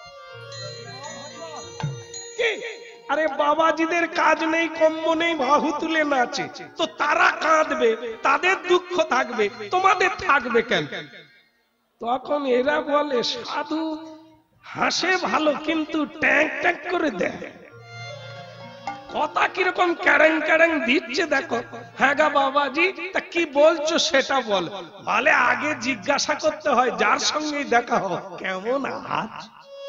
কি? আরে বাবাজিদের কাজ নেই, কম্ম নেই, বাহু তুলে নাচে, তো তারা কাঁদবে, তাদের দুঃখ থাকবে, তোমাদের থাকবে কেন? তখন এরা বলে সাধু হাসে ভালো কিন্তু ট্যাং ট্যাং করে দেয়। কথা কিরকম ক্যারেং ক্যারেং দিচ্ছে দেখো। হ্যাঁ গা বাবাজি, তা কি বলছো সেটা বল। বলে আগে জিজ্ঞাসা করতে হয় যার সঙ্গে দেখা হয় কেমন আজ,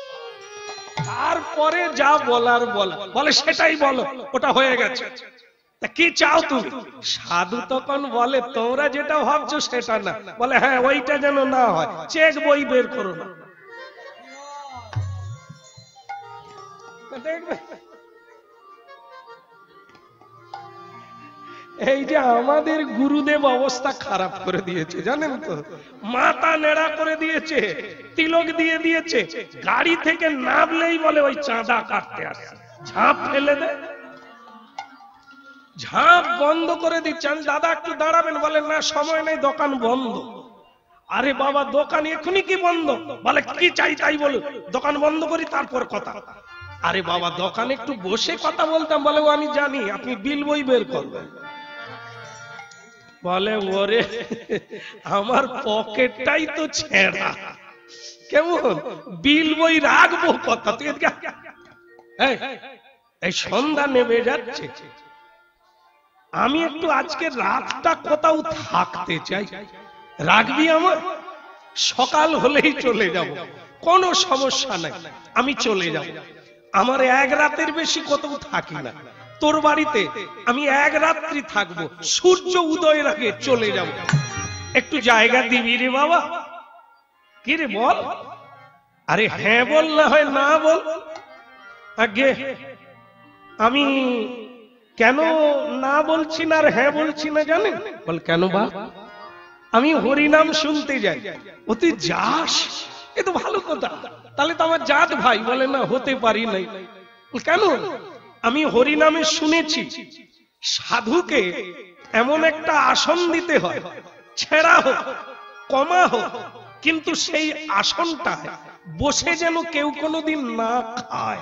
তারপরে যা বলার বলা। বলে সেটাই বলো, ওটা হয়ে গেছে। তা কি চাও তুমি? সাধু তখন বলে তোমরা যেটা ভাবছো সেটা না। বলে হ্যাঁ ওইটা যেন না হয়, চেক বই বের করো না। দেখবে এই যে আমাদের গুরুদেব অবস্থা খারাপ করে দিয়েছে জানেন তো, মাথা নেড়া করে দিয়েছে, তিলক দিয়ে দিয়েছে, গাড়ি থেকে নামলেই বলে ওই চাঁদা কাটতে আসে, ঝাঁপ ফেলে দেয়, ঝাঁপ বন্ধ করে দিচ্ছেন। দাদা একটু দাঁড়াবেন, বলেন না সময় নেই, দোকান বন্ধ। আরে বাবা দোকান এখনই কি বন্ধ? বলে কি চাই তাই বলুন, দোকান বন্ধ করি তারপর কথা। আরে বাবা দোকানে একটু বসে কথা বলতাম। বলে ও আমি জানি, আপনি বিল বই বের করবেন। বলে ওরে আমার পকেটটাই তো ছেঁড়া, কেমন বিল বই রাখবো কথা। তুই এই সন্ধ্যা নেমে যাচ্ছে, আমি একটু আজকে রাতটা কোথাও থাকতে চাই, রাখবি আমার? সকাল হলেই চলে যাব, কোনো সমস্যা নাই, আমি চলে যাব। আমার এক রাতের বেশি কোথাও থাকি না, তোর বাড়িতে আমি এক রাত্রি থাকবো, সূর্য উদয়ের আগে চলে যাব, একটু জায়গা দিবি রে বাবা? কি রে বল? আরে হ্যাঁ বল, না হয় না বল। আগে আমি কেন না বলছি না আর হ্যাঁ বলছি না জানেন? বল কেন বা? আমি হরিনাম শুনতে যাই। ও তুই যাস, এ তো ভালো কথা, তাহলে তো আমার জাত ভাই। বলে না হতে পারি নাই। কেন? আমি হরিনামে শুনেছি সাধুকে এমন একটা আসন দিতে হয়, ছেঁড়া হোক কমা হোক, কিন্তু সেই আসনটা বসে যেন কেউ কোনোদিন না খায়।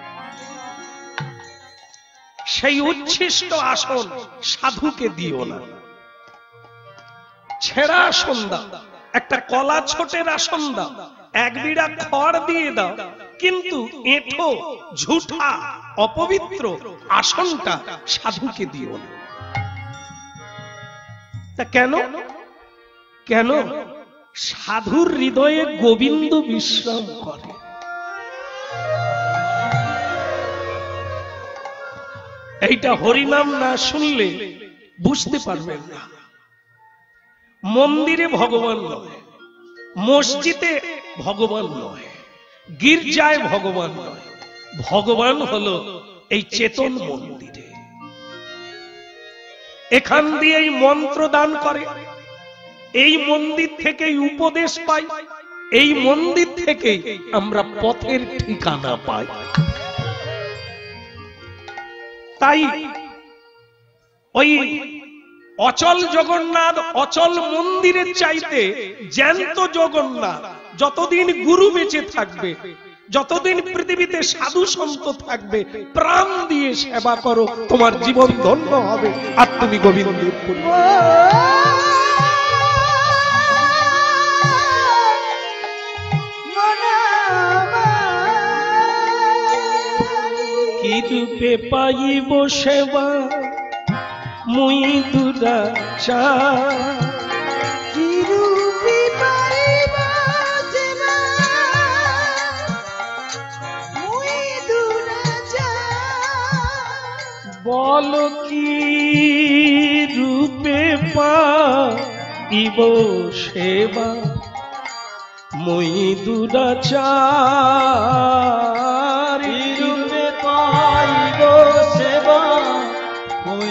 সেই উচ্ছিষ্ট আসন সাধুকে দিও না, ছেঁড়া আসন দাও, একটা কলা ছোটের আসন দাও, এক বিড়া খড় দিয়ে দাও, কিন্তু এঁঠো ঝুঠা অপবিত্র আসনটা সাধুকে দিও না। তা কেন? কেন? সাধুর হৃদয়ে গোবিন্দ বিশ্রাম করে। এইটা হরিনাম না শুনলে বুঝতে পারবেন না। মন্দিরে ভগবান নয়, মসজিদে ভগবান নয়, গির্জায় ভগবান নয়, ভগবান হলো এই চেতন মন্দিরে। এখান দিয়েই মন্ত্র দান করে, এই মন্দির থেকেই উপদেশ পাই, এই মন্দির থেকেই আমরা পথের ঠিকানা পাই। তাই ওই অচল জগন্নাথ অচল মন্দিরের চাইতে জ্যান্ত জগন্নাথ যতদিন গুরু বেঁচে থাকবে, যতদিন পৃথিবীতে সাধু সন্ত থাকবে, প্রাণ দিয়ে সেবা করো, তোমার জীবন ধন্য হবে আর তুমি গোবিন্দের পুত্র। কি রূপে পাইব সেবা মুই দুরাচার, কি রূপে পাইব সেবা মুই দুরাচার। বল কি রূপে পাইব সেবা মুই দুরাচার, রূপে পাইব সেবা মুই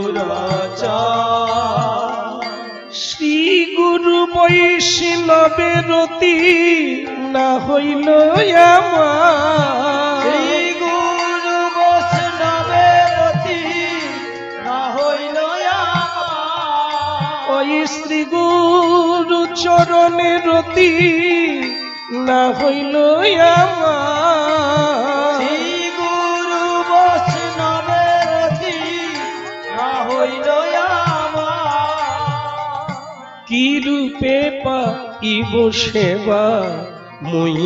দুরাচার। শ্রী গুরু বৈষ্ণবের রতি না হইল আমার, শ্রী গুরু বৈষ্ণবের রতি না হইল আমার। ওই শ্রী গুরু চরণের রতি না হইল আমার, শ্রী গুরু বৈষ্ণবের রতি না হইল আমার। কি রূপে পাইব সেবা মুই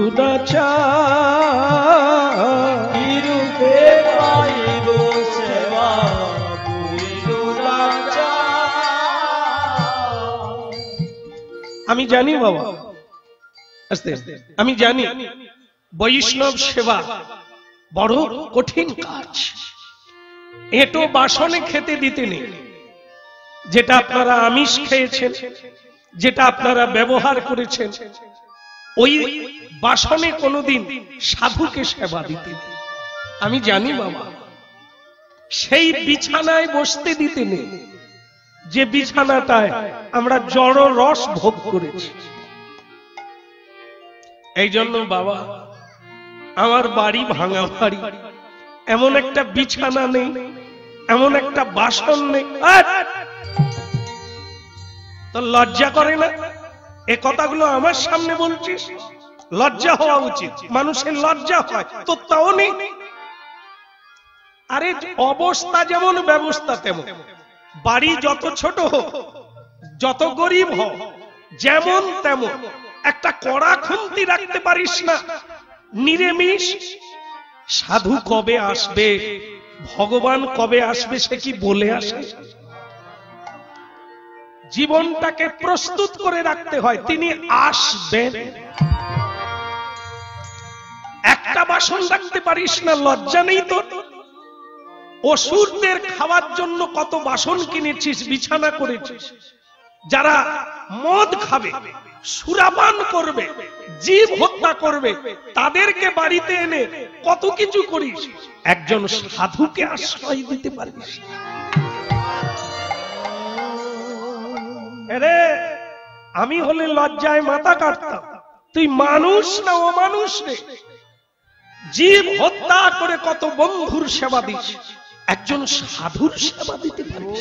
দুরাচার, কি রূপে পাইব সেবা মুই দুরাচার। আমি জানি বাবা, আস্তে আস্তে আমি জানি বৈষ্ণব সেবা বড় কঠিন কাজ। এটো বাসনে খেতে দিতে নেই, যেটা আপনারা আমিষ খেয়েছেন, যেটা আপনারা ব্যবহার করেছেন, ওই বাসনে কোনোদিন সাধুকে সেবা দিতে নেই। আমি জানি বাবা, সেই বিছানায় বসতে দিতে নেই যে বিছানাটায় আমরা জড় রস ভোগ করেছি। এই জন্য বাবা, আমার বাড়ি ভাঙা বাড়ি, এমন একটা বিছানা নেই, এমন একটা বাসন নেই। তো লজ্জা করে না? এ কথাগুলো আমার সামনে বলছিস, লজ্জা হওয়া উচিত। মানুষের লজ্জা হয়, তো তাও নেই। আরে অবস্থা যেমন ব্যবস্থা তেমন। বাড়ি যত ছোট হোক, যত গরিব হোক, যেমন তেমন একটা কড়া খুন্তি রাখতে পারিস না নিরামিষ। সাধু কবে আসবে, ভগবান কবে আসবে, সে কি বলে আসে? জীবনটাকে প্রস্তুত করে রাখতে হয়, তিনি আসবেন। একটা বাসন রাখতে পারিস না, লজ্জা নেই তো? অসুরদের খাওয়ার জন্য কত বাসন কিনেছিস, বিছানা করেছিস। যারা মদ খাবে, সুরাপান করবে, জীব হত্যা করবে, তাদেরকে বাড়িতে এনে কত কিছু করিস। একজন সাধুকে আশ্রয় দিতে পারিস? আরে আমি হলে লজ্জায় মাথা কাটতাম। তুই মানুষ না অমানুষ রে? জীব হত্যা করে কত বন্ধুর সেবা দিস, একজন সাধুর সেবা দিতে পারিস?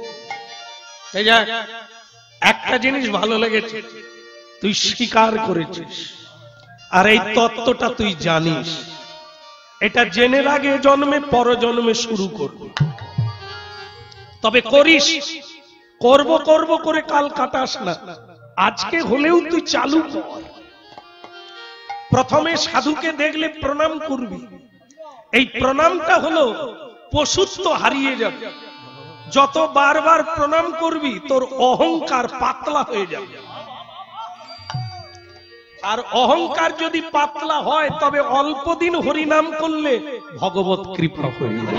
একটা জিনিস ভালো লেগেছে, তুই স্বীকার করেছিস, আর এই তত্ত্বটা তুই জানিস। এটা জেনের আগে জন্মে পর জন্মে শুরু করবি, তবে করিস। করব করব করে কাল কাটাস না, আজকে হলেও তুই চালু কর। প্রথমে সাধুকে দেখলে প্রণাম করবি। এই প্রণামটা হলো পশুত্ব হারিয়ে যাবে। যত বারবার প্রণাম করবি তোর অহংকার পাতলা হয়ে যাবে। আর অহংকার যদি পাতলা হয় তবে অল্প দিন হরিনাম করলে ভগবত কৃপা হয়ে যাবে।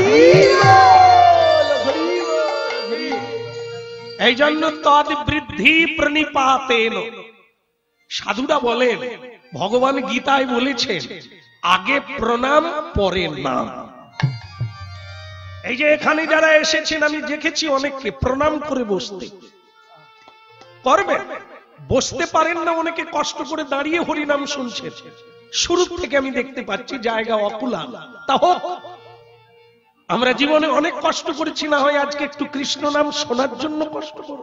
এই জন্য তদ বৃদ্ধি প্রণিপাতেন, সাধুরা বলেন, ভগবান গীতায় বলেছেন আগে প্রণাম পরে নাম। এই যে এখানে যারা এসেছেন আমি দেখেছি অনেককে প্রণাম করে বসতে করবে, বসতে পারেন না, অনেকে কষ্ট করে দাঁড়িয়ে হরিনাম শুনছেন। শুরু থেকে আমি দেখতে পাচ্ছি জায়গা অকুলা। তা হোক, আমরা জীবনে অনেক কষ্ট করেছি, না হয় আজকে একটু কৃষ্ণ নাম শোনার জন্য কষ্ট করব।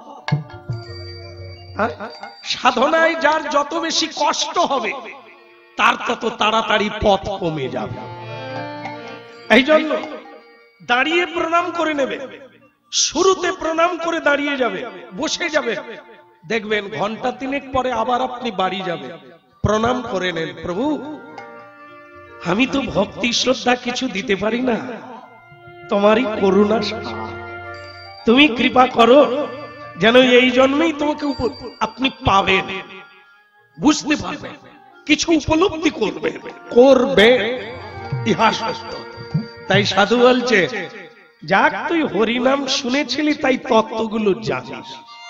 সাধনায় যার যত বেশি কষ্ট হবে তার তত তাড়াতাড়ি পথ কমে যাবে। এই জন্য দাঁড়িয়ে প্রণাম করে নেবে, শুরুতে প্রণাম করে দাঁড়িয়ে যাবে, বসে যাবে, দেখবেন ঘন্টা তিনেক পরে আবার আপনি বাড়ি যাবে। প্রণাম করে নেন, প্রভু আমি তো ভক্তি শ্রদ্ধা কিছু দিতে পারি না, তোমারই করুণা, তুমি কৃপা করো যেন এই জন্মেই তোমাকে আপনি পাবেন, বুঝতে পারবেন, কিছু উপলব্ধি করবে করবে ইহা সত্য। তাই সাধু বলছে, যাক তুই হরিনাম শুনেছিলি তাই তত্ত্বগুলো জানিস,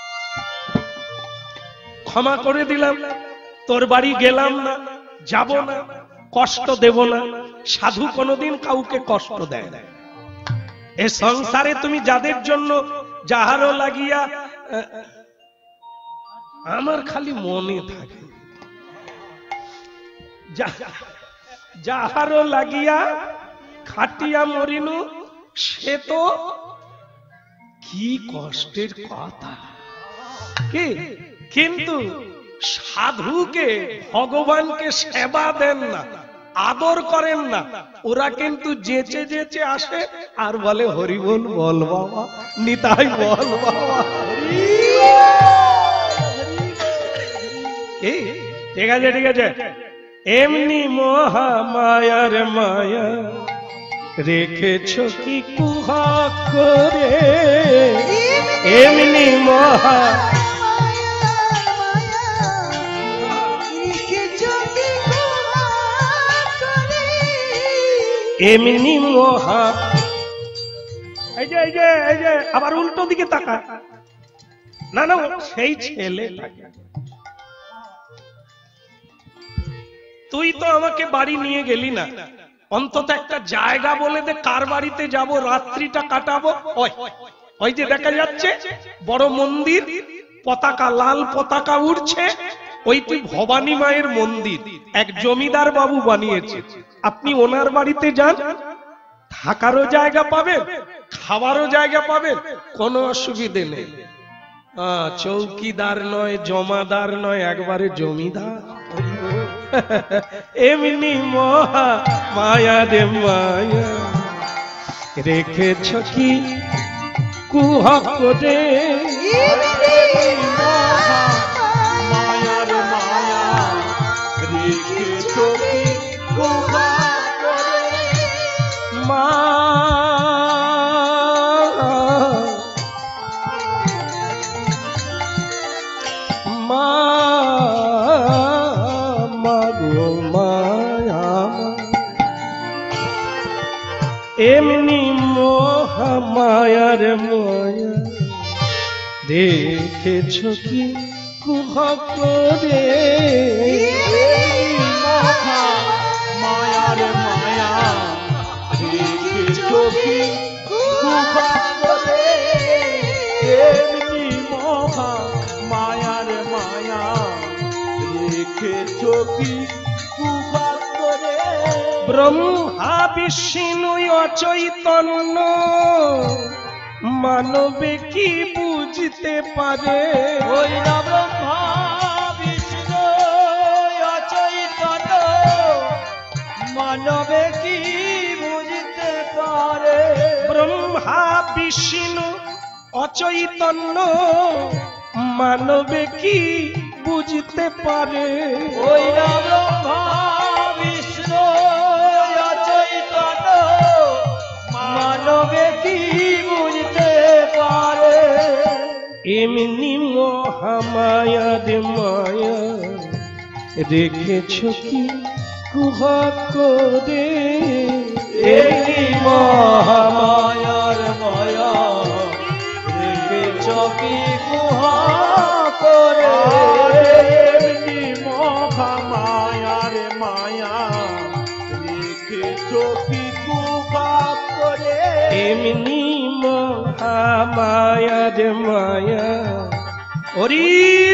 ক্ষমা করে দিলাম, তোর বাড়ি গেলাম না, যাব না, কষ্ট দেব না। সাধু কোনোদিন কাউকে কষ্ট দেয় না। এ সংসারে তুমি যাদের জন্য যাহারও লাগিয়া, আমার খালি মনে থাকে, যাহারও লাগিয়া খাটিয়া মরিনু, সে তো কি কষ্টের কথা। কি কিন্তু সাধুকে ভগবানকে সেবা দেন না, আদর করেন না, ওরা কিন্তু যেচে যেচে আসে আর বলে হরি বল বল বাবা, নিতাই বল বাবা। ঠিক আছে ঠিক আছে, এমনি মহা মায়ার মায়া রেখেছ কি কুহা করে, এমনি মহা এমনি মহা। এই যে এই যে এই যে আবার উল্টো দিকে তাকা, না না সেই ছেলে, তুই তো আমাকে বাড়ি নিয়ে গেলি না, অন্তত একটা জায়গা বলে দে কার বাড়িতে যাব, রাত্রিটা কাটাবো। ওই ওই যে দেখা যাচ্ছে বড় মন্দির, পতাকা, লাল পতাকা উড়ছে, ওইটি ভবানী মায়ের মন্দির, এক জমিদার বাবু বানিয়েছে। আপনি ওনার বাড়িতে যান, থাকারও জায়গা পাবেন, খাবারও জায়গা পাবেন, কোনো অসুবিধে নেই। চৌকিদার নয়, জমাদার নয়, একবারে জমিদার। এমনি মহা মায়া রে মায়া, রেখেছ কি কুহক করে। মায়ার মায়া রেখেছ কি কুহা করে। মা মা মাগো মায়া, এমনি মোহা মায়ার মায়া, দেখেছ কি কুহা করে। মায়ার মায়া রেখেছ কি কুহা করে। এমনি মহা মায়ার মায়া রেখেছ কি কুহা করে। ব্রহ্মা বিষ্ণু অচৈতন্য, মানবে কি বুঝতে পারে। ওই না ব্রহ্মা বিষ্ণু অচৈতন্য, মানবে কি বুঝতে পারে। ব্রহ্মা বিষ্ণু অচৈতন্য, মানবে কি বুঝতে পারে। ওই না ব্রহ্মা বিষ্ণু অচৈতন্য, মানবে কি বুঝতে পারে। এমনি মহামায়া রে মায়া, রেখেছ কি কুহা করে। এমনি মহামায়ার মায়া, রেখেছ কি কুহা করে। এমনি মহা মায়ার মায়া রেখেছ কি কুহা করে। এমনি মহামায়া রে মায়া। ওরি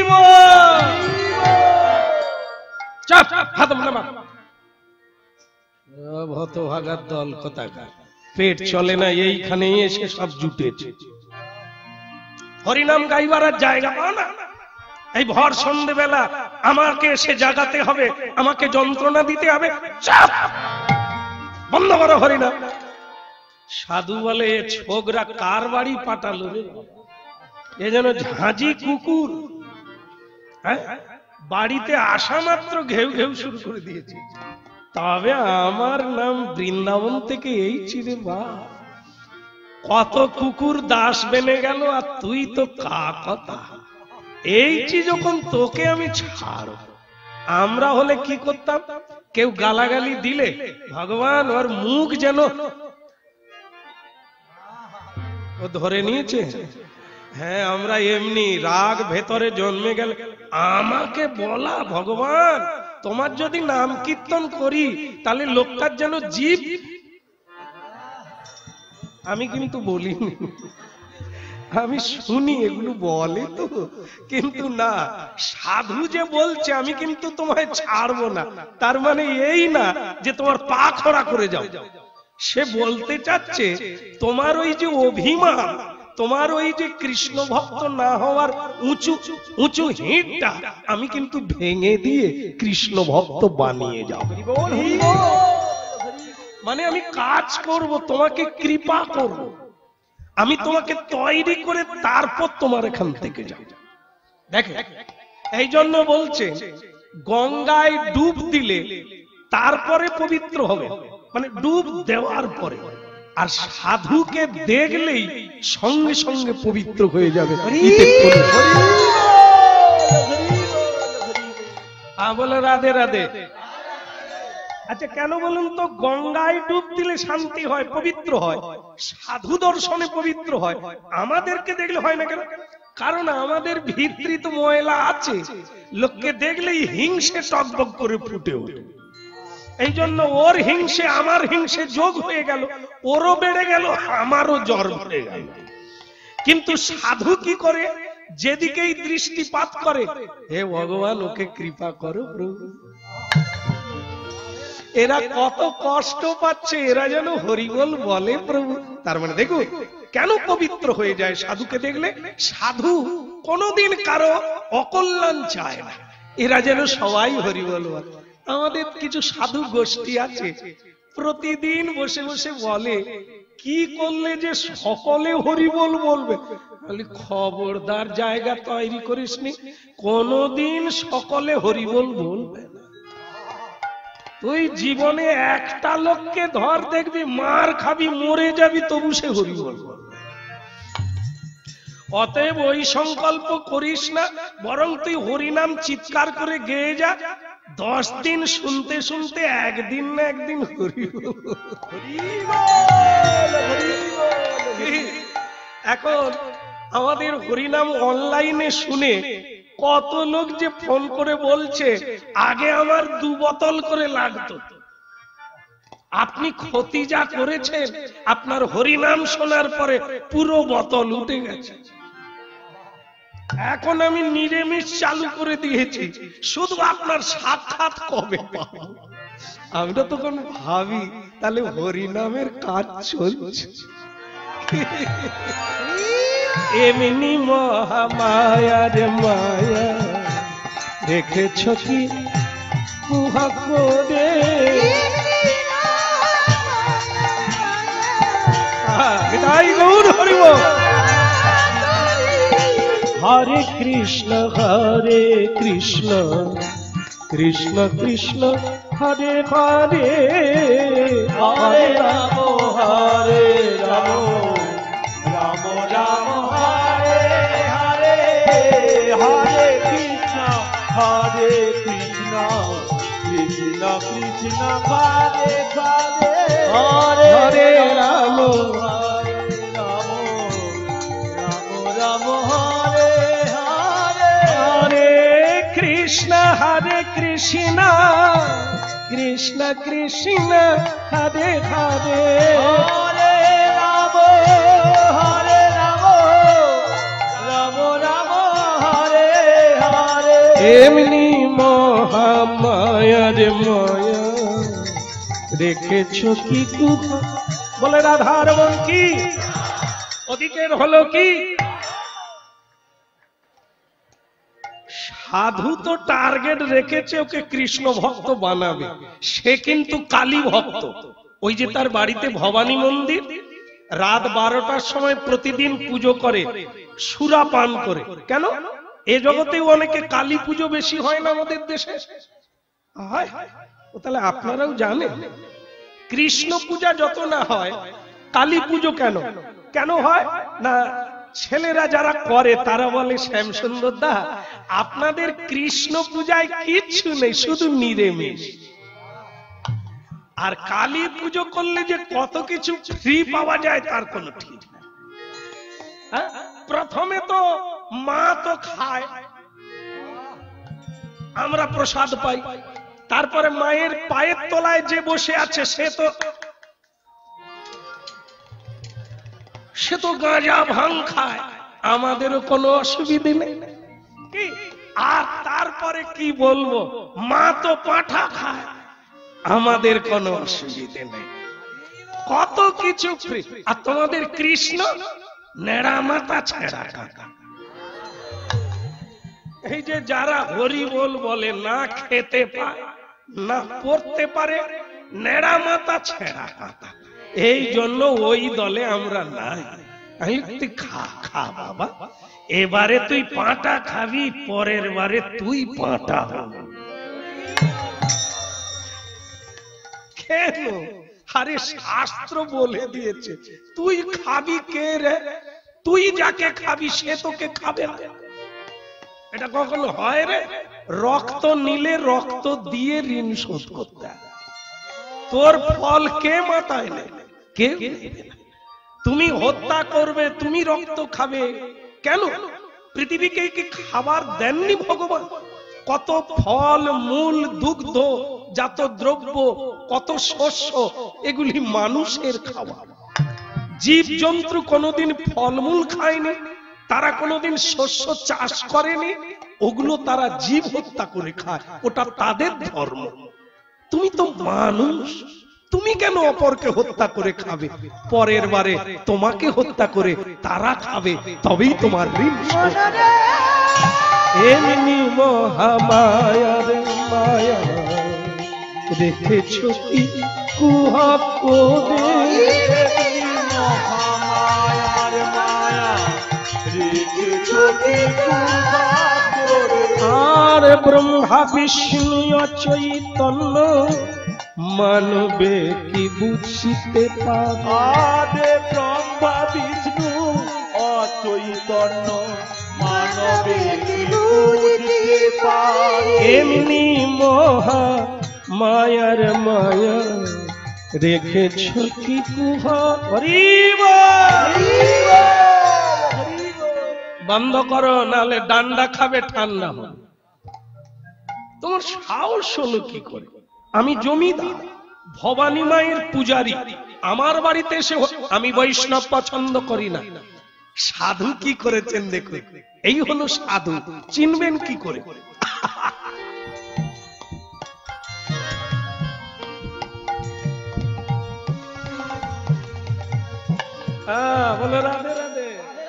চাপ হাত নামা। ভত ভাগার দল কোথাকার, পেট চলে না, এইখানে এসে সব জুটেছে। হরিনাম গাইবার আর জায়গা পাও না, এই ভর সন্ধ্যেবেলা আমাকে এসে জাগাতে হবে, আমাকে যন্ত্রণা দিতে হবে। চাপ বন্ধ করো হরিনাম। সাধু বলে ছোকরা কার বাড়ি পাঠালো রে, এ যেন ঝাঁঝি কুকুর। হ্যাঁ, বাড়িতে আসা মাত্র ঘেউ ঘেউ শুরু করে দিয়েছে। তবে আমার নাম বৃন্দাবন থেকে এই চিরে বা, কত কুকুর দাস বেনে গেল, আর তুই তো কা কথা। এইছি যখন তোকে আমি ছাড়ব। আমরা হলে কি করতাম, কেউ গালাগালি দিলে ভগবান ওর মুখ যেন ও ধরে নিয়েছে। হ্যাঁ, আমরা এমনি রাগ ভেতরে জন্মে গেলে আমাকে বলা ভগবান তোমার যদি নাম কীর্তন করি তাহলে লোকটার যেন জীব। আমি কিন্তু বলিনি, আমি শুনি এগুলো বলে তো, কিন্তু না, সাধু যে বলছে আমি কিন্তু তোমায় ছাড়বো না, তার মানে এই না যে তোমার পা খড়া করে যাও। সে বলতে চাচ্ছে তোমার ওই যে অভিমান, তোমার ওই যে কৃষ্ণ ভক্ত না হওয়ার উঁচু উঁচু হিঁটটা আমি কিন্তু ভেঙে দিয়ে কৃষ্ণ ভক্ত বানিয়ে যাব। মানে আমি কাজ করব, তোমাকে কৃপা করব, আমি তোমাকে তৈরি করে তারপর তোমার এখান থেকে যাব। দেখে এই জন্য বলছে গঙ্গায় ডুব দিলে তারপরে পবিত্র হবে, মানে ডুব দেওয়ার পরে। আর সাধুকে দেখলেই সঙ্গে সঙ্গে পবিত্র হয়ে যাবে। বলে রাধে রাধে। আচ্ছা কেন বলুন তো, গঙ্গায় ডুব দিলে শান্তি হয়, পবিত্র হয়, সাধু দর্শনে পবিত্র হয়, আমাদেরকে দেখলে হয় না কেন? কারণ আমাদের ভিতরে তো ময়লা আছে, লোককে দেখলেই হিংসে টকবক করে ফুটে ওঠে। এই জন্য ওর হিংসে আমার হিংসে যোগ হয়ে গেল, ওরও বেড়ে গেল, আমারও জ্বর ধরে গেল। কিন্তু সাধু কি করে? যেদিকেই দৃষ্টিপাত করে, হে ভগবান ওকে কৃপা করো প্রভু। এরা কত কষ্ট পাচ্ছে, এরা যেন হরিবল বলে প্রভু। তার মানে দেখুন কেন পবিত্র হয়ে যায় সাধুকে দেখলে। সাধু কোনদিন কারো অকল্যাণ চায় না, এরা যেন সবাই হরিবল বলে। আমাদের কিছু সাধু গোষ্ঠী আছে, প্রতিদিন বসে বসে বলে কি করলে যে সকলে হরিবল বলবে। খবরদার জায়গা তৈরি করিসনি, কোনদিন সকলে হরিবল বলবে না। তুই জীবনে একটা লোককে ধর, দেখবি মার খাবি, মরে যাবি, তবু সে হরিবল বলবে। অতএব ওই সংকল্প করিস না, বরং তুই হরিনাম চিৎকার করে গেয়ে যা। দশ দিন শুনতে শুনতে একদিন না একদিন হরিবল। এখন আমাদের হরিনাম অনলাইনে শুনে কত লোক যে ফোন করে বলছে, আগে আমার দু বোতল করে লাগতো। আপনি ক্ষতি যা করেছেন, আপনার হরিনাম শোনার পরে পুরো বোতল উঠে গেছে। এখন আমি নিরামিষ চালু করে দিয়েছি, শুধু আপনার সাক্ষাৎ কবে পাবো। আমি তো তখন ভাবি তাহলে হরিনামের কাজ চলছে। এমনি মহামায়ার মায়া রেখেছ কি কুহা করে। তাই গৌর হরিব। হরে কৃষ্ণ হরে কৃষ্ণ কৃষ্ণ কৃষ্ণ হরে হরে, হরে রাম হরে রাম রাম রাম হরে হরে, হরে কৃষ্ণ হরে কৃষ্ণ কৃষ্ণ কৃষ্ণ হরে হরে, হরে রাম হরে রাম রাম রাম হরে হরে, হরে কৃষ্ণ হরে কৃষ্ণ কৃষ্ণ কৃষ্ণ হরে হরে, হরে রাম হরে রাম রাম রাম হরে হরে। এমনি মহামায়ার মায়া রেখেছ কি কুহা। বলে রাধার মন কি ওদিকের হলো কি? সাধু তো টার্গেট রেখেছে ওকে কৃষ্ণ ভক্ত বানাবে, সে কিন্তু কালী ভক্ত। ওই যে তার বাড়িতে ভবানী মন্দির, রাত বারোটার সময় প্রতিদিন পুজো করে সুরা পান করে। কেন? এ জগতেও অনেকে কালী পুজো বেশি হয় না আমাদের দেশে? হয়। ও তাহলে আপনারাও জানেন কৃষ্ণ পূজা যত না হয়, কালী পুজো কেন কেন হয় না? ছেলেরা যারা করে তারা বলে শ্যামসুন্দর দা আপনাদের কৃষ্ণ পূজায় কিচ্ছু নেই, শুধু নিরামিষ। আর কালী পুজো করলে যে কত কিছু ফ্রি পাওয়া যায় তার কোনো ঠিক নেই। প্রথমে তো মা তো খায়, আমরা প্রসাদ পাই। তারপরে মায়ের পায়ের তলায় যে বসে আছে সে তো সে তো গাঁজা ভাং খায়, আমাদেরও কোনো অসুবিধে নেই। আর তারপরে কি বলবো, মা তো পাঁঠা খায়, আমাদের কোনো অসুবিধে নেই। কত কিছু ফ্রি। আর তোমাদের কৃষ্ণ নেড়া মাথা ছেঁড়া কাকা। এই যে যারা হরি বল বলে, না খেতে পায় না পড়তে পারে, নেড়া মাথা ছেঁড়া কাকা। এই জন্য ওই দলে আমরা নাই। আমি তুই খা খা বাবা, এবারে তুই পাঁটা খাবি, পরের বারে তুই পাঁটা হবে। কেন? আরে শাস্ত্র বলে দিয়েছে তুই খাবি কে রে? তুই যাকে খাবি সে তোকে খাবে না। এটা কখনো হয় রে? রক্ত নিলে রক্ত দিয়ে ঋণ শোধ করতে হয়। তোর ফল কে মাথায় নেবে? কে? তুমি হত্যা করবে, তুমি রক্ত খাবে কেন? পৃথিবীকে কি খাবার দেননি ভগবান? কত ফল মূল দুগ্ধ জাত দ্রব্য, কত শস্য, এগুলি মানুষের খাওয়া। জীব জন্তু কোনোদিন ফলমূল খায়নি, তারা কোনোদিন শস্য চাষ করেনি, ওগুলো তারা জীব হত্যা করে খায়, ওটা তাদের ধর্ম। তুমি তো মানুষ, তুমি কেন অপরকে হত্যা করে খাবে? পরের বারে তোমাকে হত্যা করে তারা খাবে, তবেই তোমার ঋণ শোধ। এমনি মহামায়ার মায়া রেখেছ কি কুহা করে, মহামায়ার মায়া রেখেছো কি কুহা করে। আর ব্রহ্মা বিষ্ণু অচৈতন্য মানবে কি বুঝিতে পারে। আদে ব্রহ্মা বিষ্ণু অচৈতন্য মানবে কি বুঝিতে পারে। এমনি মহা মায়ার মায়া রেখেছ কি কুহা। বন্ধ করো, নালে ডান্ডা খাবে, ঠান্ডা হবে। তোমার সাহস হলো কি করে? আমি জমিদার, ভবানী মায়ের পূজারী, আমার বাড়িতে এসে আমি বৈষ্ণব পছন্দ করি না। সাধু কি করেছেন দেখো, এই হলো সাধু, চিনবেন কি করে? বলে রাধে রাধে।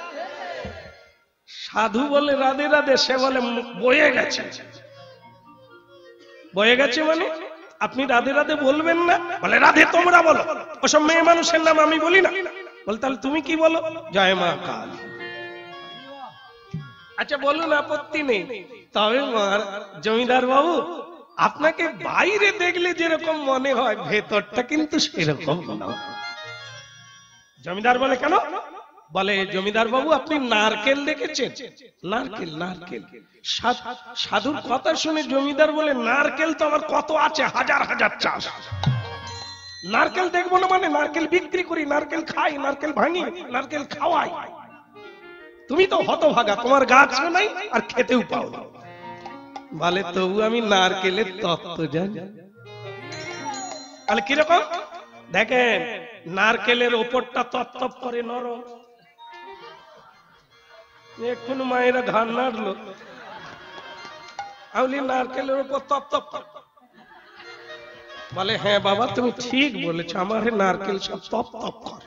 সাধু বলে রাধে রাধে, সে বলে বয়ে গেছে। বয়ে গেছে মানে আপনি রাধে রাধে বলবেন না? বলে রাধে তোমরা বলো, ওসব মেয়ে মানুষের নাম আমি বলি না। বলে তাহলে তুমি কি বলো? জয় মা কালী। আচ্ছা বলুন, আপত্তি নেই। তবে জমিদার বাবু, আপনাকে বাইরে দেখলে যেরকম মনে হয়, ভেতরটা কিন্তু সেরকম না। জমিদার বলে কেন? বলে জমিদার বাবু আপনি নারকেল দেখেছেন? নারকেল নারকেল। সাধুর কথা শুনে জমিদার বলে নারকেল তো আমার কত আছে, হাজার হাজার চাষ। নারকেল দেখবো না মানে? নারকেল বিক্রি করি, নারকেল খাই, নারকেল ভাঙি, নারকেল খাওয়াই। তুমি তো হতভাগা, তোমার গাছ নাই আর খেতেও পাও না। বলে তবু আমি নারকেলের তত্ত্ব জানি। তাহলে কিরকম দেখেন, নারকেলের ওপরটা তত্তপ করে নরম। এখন মায়েরা ঘাড় নাড়লো, আউলি নারকেলের উপর তত্তপ করে। বলে হ্যাঁ বাবা তুমি ঠিক বলেছো, আমার নারকেল সব তপ তপ করে।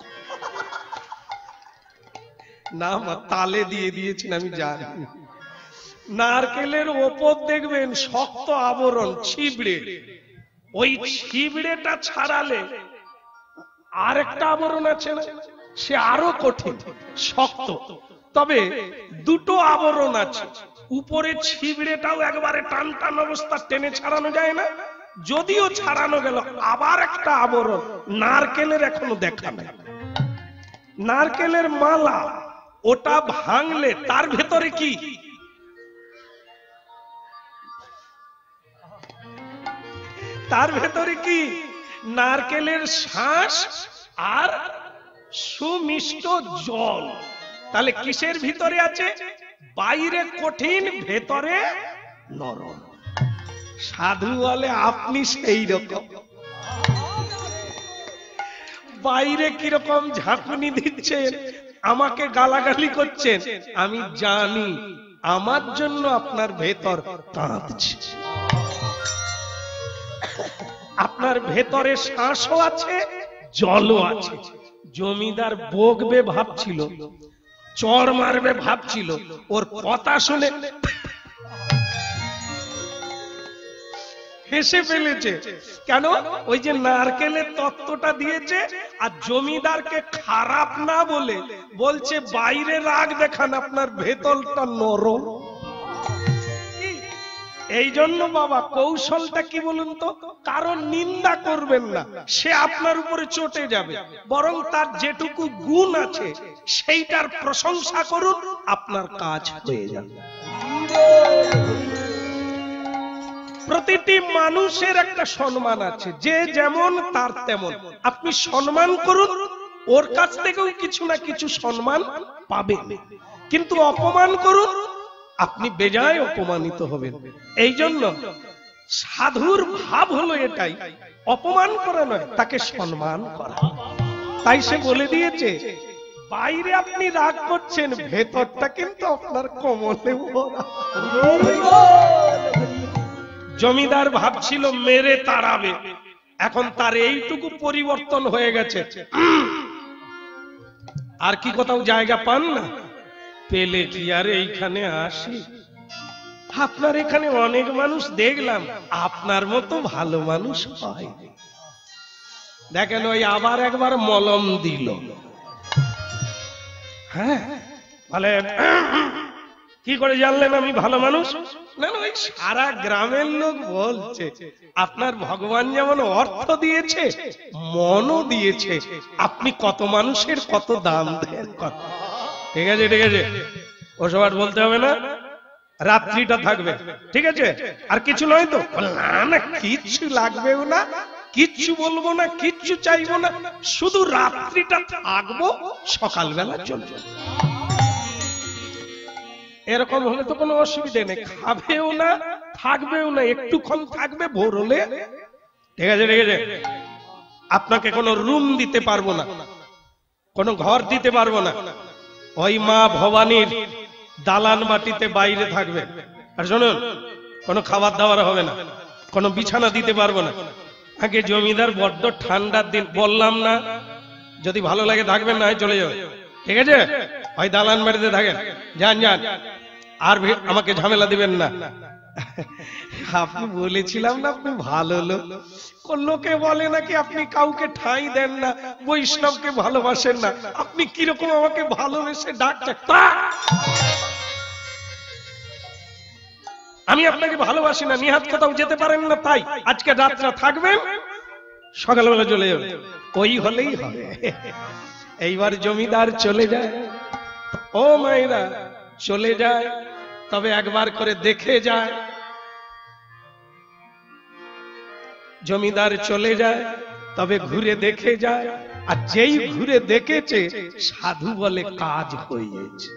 না মা, তালে দিয়ে দিয়েছেন আমি জানি। নারকেলের ওপর দেখবেন শক্ত আবরণ, ছিবড়ে। ওই ছিবড়েটা ছাড়ালে আরেকটা আবরণ আছে না, সে আরো কঠিন শক্ত। তবে দুটো আবরণ আছে, উপরে ছিবড়েটাও একবারে টান টান অবস্থা, টেনে ছাড়ানো যায় না। যদিও ছাড়ানো গেল, আবার একটা আবরণ নারকেলের এখনো দেখা নাই। নারকেলের মালা, ওটা ভাঙলে তার ভেতরে কি? তার ভেতরে কি? নারকেলের শ্বাস আর সুমিষ্ট জল। তাহলে কিসের ভিতরে আছে? বাইরে কঠিন, ভেতরে নরম। সাধু বলে আপনি সেই রকম। বাইরে কিরকম ঝাঁকুনি দিচ্ছেন, আমাকে গালাগালি করছেন, আমি জানি আমার জন্য আপনার ভেতর কাঁদছে। আপনার ভেতরে শ্বাসও আছে, জলও আছে। জমিদার বকবে ভাবছিল, চড় মারবে ভাবছিল, ওর কথা শুনে হেসে ফেলেছে। কেন? ওই যে নারকেলের তত্ত্বটা দিয়েছে, আর জমিদারকে খারাপ না বলে বলছে বাইরে রাগ দেখান, আপনার ভেতরটা নরম। এই জন্য বাবা কৌশলটা কি বলুন তো? কারণ নিন্দা করবেন না, সে আপনার উপরে চটে যাবে। বরং তার যেটুকু গুণ আছে সেইটার প্রশংসা করুন, আপনার কাজ হয়ে যাবে। প্রতিটি মানুষের একটা সম্মান আছে, যে যেমন তার তেমন। আপনি সম্মান করুন, ওর কাছ থেকেও কিছু না কিছু সম্মান পাবেন। কিন্তু অপমান করুন, আপনি বেজায় অপমানিত হবেন। এই জন্য সাধুর ভাব হলো এটাই, অপমান করা নয়, তাকে সম্মান করা। তাই সে বলে দিয়েছে, বাইরে আপনি রাগ করছেন, ভেতরটা কিন্তু আপনার কমলে ভরা। জমিদার ভাবছিল মেরে তাড়াবে, এখন তার এইটুকু পরিবর্তন হয়ে গেছে। আর কি কোথাও জায়গা পান না? পেলে কি আর এইখানে আসি? আপনার এখানে অনেক মানুষ দেখলাম, আপনার মতো ভালো মানুষ হয়। দেখেন ওই আবার একবার মলম দিল। হ্যাঁ, বলে কি করে জানলেন আমি ভালো মানুষ? না না, ওই সারা গ্রামের লোক বলছে আপনার ভগবান যেমন অর্থ দিয়েছে, মনও দিয়েছে, আপনি কত মানুষের কত দাম দেন। ঠিক আছে ঠিক আছে, ওসব আর বলতে হবে না, রাত্রিটা থাকবে, ঠিক আছে, আর কিছু নয় তো? না না, কিচ্ছু লাগবেও না, কিচ্ছু বলবো না, কিচ্ছু চাইবো না, শুধু রাত্রিটা থাকবো, সকালবেলা চলে যাবো। এরকম হলে তো কোনো অসুবিধা নেই, খাবেও না, থাকবেও না, একটুক্ষণ থাকবে, ভোর হলে, ঠিক আছে ঠিক আছে। আপনাকে কোনো রুম দিতে পারবো না, কোনো ঘর দিতে পারবো না, ওই মা ভবানীর দালান বাটিতে বাইরে থাকবে। আর শুনুন, কোনো খাবার দাবার হবে না, কোনো বিছানা দিতে পারবো না। আগে জমিদার বড্ড ঠান্ডার দিন, বললাম না, যদি ভালো লাগে থাকবেন, না চলে যাবে, ঠিক আছে? ওই দালান বাড়িতে থাকেন, যান যান, আর আমাকে ঝামেলা দিবেন না। আপনি বলেছিলাম না আপনি ভালো লোক, লোকে বলে নাকি আপনি কাউকে ঠাঁই দেন না, বৈষ্ণবকে ভালোবাসেন না, আপনি কিরকম আমাকে ভালোবেসে ডাকছেন। আমি আপনাকে ভালোবাসি না, নিহাত কোথাও যেতে পারেন না, তাই আজকে রাতটা থাকবেন, সকালবেলা চলে যাবে, ওই হলেই হবে। এইবার জমিদার চলে যায়, ও মায়েরা চলে যায়, তবে একবার করে দেখে যায়। জমিদার চলে যায়, তবে ঘুরে দেখে যায়, আর যেই ঘুরে দেখেছে, সাধু বলে কাজ হয়েছে।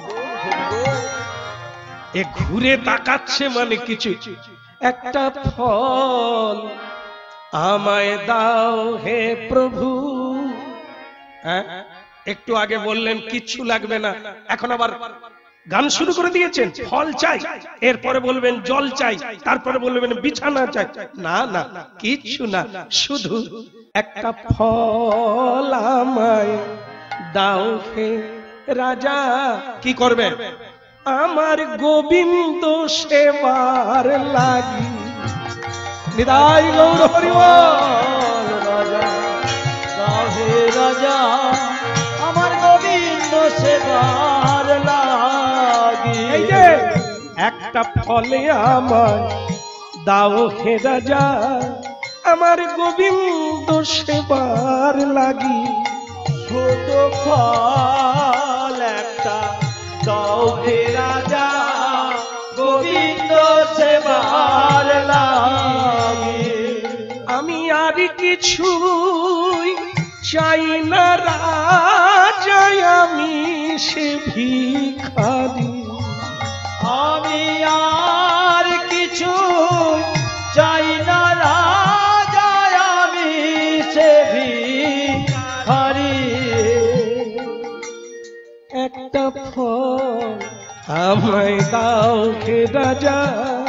এ ঘুরে তাকাচ্ছে মানে কিছু, একটা ফল আমায় দাও হে প্রভু। হ্যাঁ, একটু আগে বললেন কিচ্ছু লাগবে না, এখন আবার গান শুরু করে দিয়েছেন, ফল চাই, এরপরে বলবেন জল চাই, তারপরে বলবেন বিছানা চাই। না না, কিচ্ছু না, শুধু একটা ফল আমায় দাও হে রাজা। কি করবে? আমার গোবিন্দ সেবার লাগি। নিতাই গৌর হরি বল। রাজা দাও হে রাজা, আমার গোবিন্দ সেবার লাগি। এই যে একটা ফলে আমায় দাও হে রাজা, আমার গোবিন্দ সেবার লাগি। ছোট ফল একটা দাও হে রাজা, গোবিন্দ সেবার লাগি। আমি আর কিছুই চাই না রাজা, আমি সে ভিখারি। আমি আর কিছু চাই না রাজা, আমি সে ভিখারি। একটা ফল আমায় দাও হে রাজা,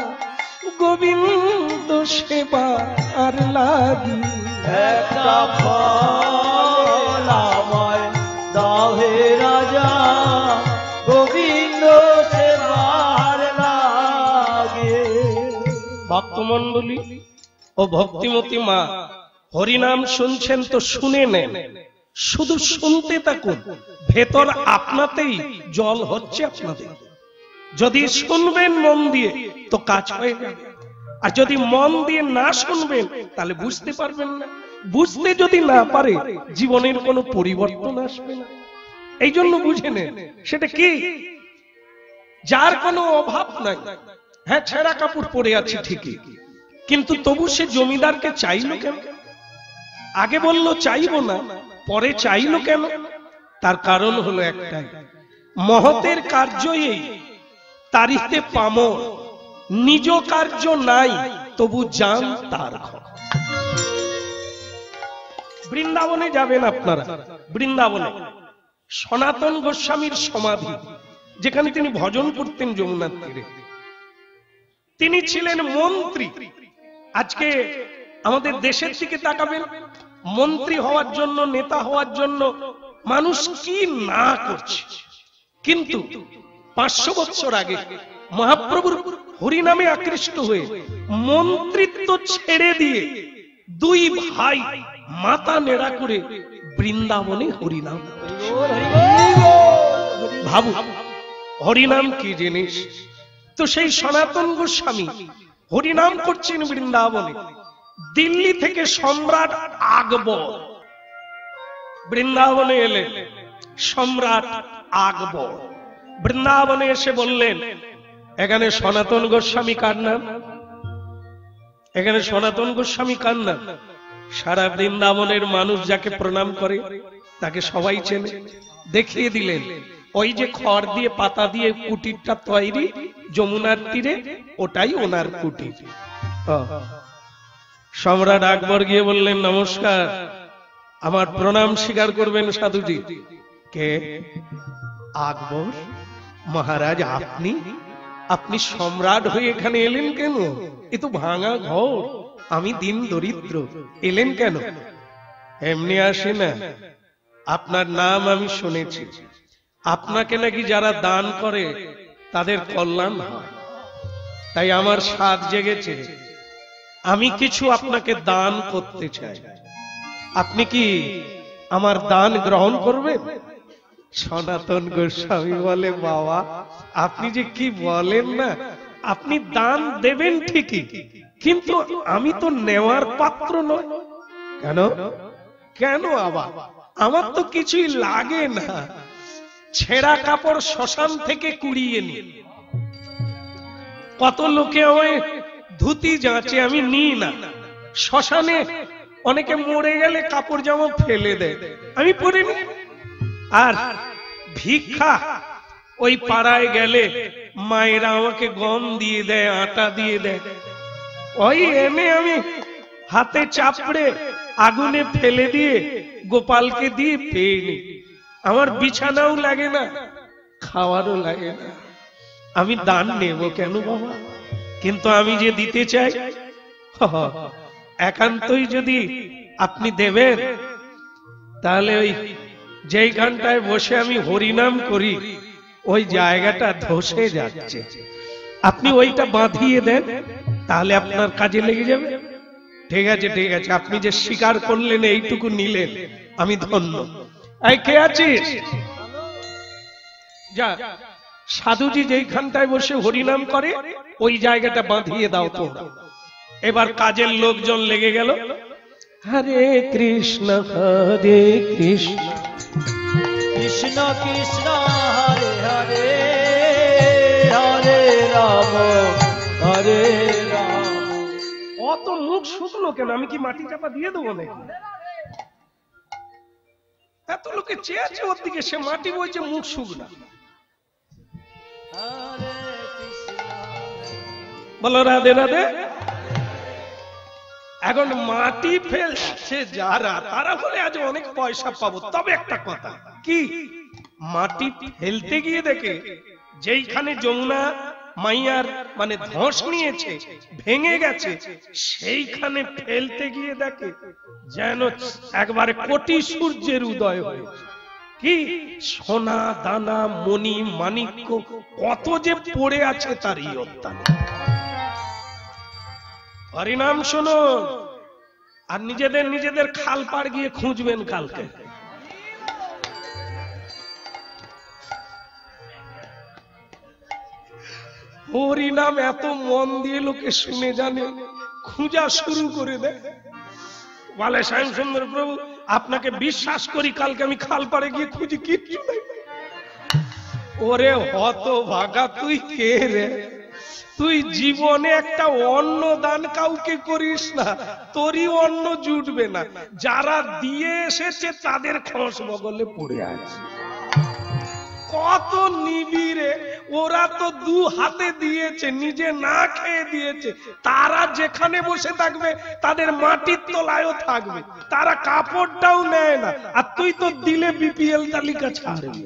গোবিন্দ সেবার লাগি। একটা ফল আমায় দাও হে রাজা, গোবিন্দ সেবার লাগে। ভক্তমণ্ডলী ও ভক্তিমতী মা, হরিনাম শুনছেন তো শুনে নেন, শুধু শুনতে থাকুন, ভেতর আপনাতেই জল হচ্ছে আপনাদের। যদি শুনবেন মন দিয়ে তো কাজ হয়ে যাবে, আর যদি মন দিয়ে না শুনবেন তাহলে বুঝতে পারবেন না। বুঝতে যদি না পারে জীবনের কোনো পরিবর্তন আসবে না। এই জন্য বুঝে নেন সেটা কি, যার কোনো অভাব নাই, হ্যাঁ ছেঁড়া কাপড় পরে আছে ঠিকই, কিন্তু তবু সে জমিদারকে চাইলো কেন? আগে বললো চাইবো না, পরে চাইলো কেন? তার কারণ হলো একটাই, মহতের কার্যই তারিতে পামো, নিজ কার্য নাই, তবু যান তার ঘর। বৃন্দাবনে যাবেন আপনারা, বৃন্দাবনে সনাতন গোস্বামীর সমাধি, যেখানে তিনি ভজন করতেন যমুনার তীরে। তিনি ছিলেন মন্ত্রী। আজকে আমাদের দেশের দিকে তাকাবেন, মন্ত্রী হওয়ার জন্য, নেতা হওয়ার জন্য মানুষ কি না করছে, কিন্তু পাঁচশো বছর আগে মহাপ্রভুর হরিনামে আকৃষ্ট হয়ে মন্ত্রিত্ব ছেড়ে দিয়ে দুই ভাই মাথা নেড়া করে বৃন্দাবনে হরিনাম। ভাবু হরিনাম কি জিনিস। তো সেই সনাতন গোস্বামী হরিনাম করছেন বৃন্দাবনে। দিল্লি থেকে সম্রাট আকবর বৃন্দাবনে এলেন। সম্রাট আকবর বৃন্দাবনে এসে বললেন, এখানে সনাতন গোস্বামী কার নাম? এখানে সনাতন গোস্বামী কার নাম? সারা বৃন্দাবনের মানুষ যাকে প্রণাম করে তাকে সবাই চেনে। দেখিয়ে দিলেন ওই যে খড় দিয়ে পাতা দিয়ে কুটিরটা তৈরি যমুনার তীরে, ওটাই ওনার কুটির। সম্রাট আকবর গিয়ে বললেন, নমস্কার, আমার প্রণাম স্বীকার করবেন সাধুজি। কে? আকবর। মহারাজ আপনি আপনি সম্রাট হয়ে এখানে এলেন কেন? এ তো ভাঙা ঘর, আমি দিন দরিদ্র, এলেন কেন? এমনি আসি না, আপনার নাম আমি শুনেছি, আপনাকে নাকি যারা দান করে তাদের কল্যাণ হয়, তাই আমার স্বাদ জেগেছে, আমি কিছু আপনাকে দান করতে চাই। আপনি কি আমার দান গ্রহণ করবেন? সনাতন গোস্বামী বলে, বাবা আপনি যে কি বলেন না, আপনি দান দেবেন ঠিকই, কিন্তু আমি তো নেওয়ার পাত্র নই। কেন? কেন আবার? আমার তো কিছুই লাগে না, ছেঁড়া কাপড় শ্মশান থেকে কুড়িয়ে নি। কত লোকে আমায় ধুতি যাচ্ছে, আমি নিই না। শ্মশানে অনেকে মরে গেলে কাপড় জামা ফেলে দেয়, আমি পরে নি। আর ভিক্ষা, ওই পাড়ায় গেলে মায়েরা আমাকে গম দিয়ে দেয়, আটা দিয়ে দেয়, ওই এনে আমি হাতে চাপড়ে আগুনে ফেলে দিয়ে গোপালকে দিয়ে পেয়ে নি। আমার বিছানাও লাগে না, খাওয়ারও লাগে না, আমি দান নেব কেন বাবা? কিন্তু আমি যে দিতে চাই, একান্তই যদি আপনি দেবেন, তাহলে ওই যেইখানটায় বসে আমি হরিনাম করি ওই জায়গাটা ধসে যাচ্ছে, আপনি ওইটা বাঁধিয়ে দেন, তাহলে আপনার কাজে লেগে যাবে। ঠিক আছে ঠিক আছে, আপনি যে স্বীকার করলেন, এইটুকু নিলেন, আমি ধন্য। এই কে আছিস? যা, সাধুজি যেইখানটায় বসে হরিনাম করে ওই জায়গাটা বাঁধিয়ে দাও তোমরা। এবার কাজের লোকজন লেগে গেল, হরে কৃষ্ণ হরে কৃষ্ণ কৃষ্ণ কৃষ্ণ হরে হরে, হরে রাম হরে রাম। অত মুখ শুকনো কেন? আমি কি মাটি চাপা দিয়ে দেবো নাকি? এত লোকে চেয়েছে ওর দিকে, সে মাটি বইছে, মুখ শুকনা। বলো রাধে রাধে। এখন মাটি ফেলছে যারা, তারা বলে আজ অনেক পয়সা পাবো। তবে একটা কথা কি, মাটি ফেলতে গিয়ে দেখে যেইখানে যমুনা মাইয়ার মানে ধস নিয়েছে, ভেঙে গেছে, সেইখানে ফেলতে গিয়ে দেখে যেন একবারে কোটি সূর্যের উদয় হয়েছে। কি সোনা দানা মণি মাণিক্য কত যে পড়ে আছে তার ইয়ত্তা নেই। হরিনাম শোনো, আর নিজেদের নিজেদের খাল পাড় গিয়ে খুঁজবেন কালকে। হরিনাম এত মন দিয়ে লোকে শুনে জানে, খুঁজা শুরু করে দেয়। বলে শ্যাম সুন্দর প্রভু, আপনাকে বিশ্বাস করি, কালকে আমি খাল পাড়ে গিয়ে খুঁজি, কিচ্ছু নেই। ওরে হত ভাগা, তুই কে রে? তুই জীবনে একটা অন্ন দান কাউকে করিস না, তোরই অন্ন জুটবে না। যারা দিয়ে এসেছে তাদের খোঁজ বগলে পড়ে আছে। কত নিবিড়ে ওরা তো দু হাতে দিয়েছে, নিজে না খেয়ে দিয়েছে। তারা যেখানে বসে থাকবে তাদের মাটির তলায়ও থাকবে, তারা কাপড়টাও নেয় না। আর তুই তো দিলে বিপিএল তালিকা ছাড়বি।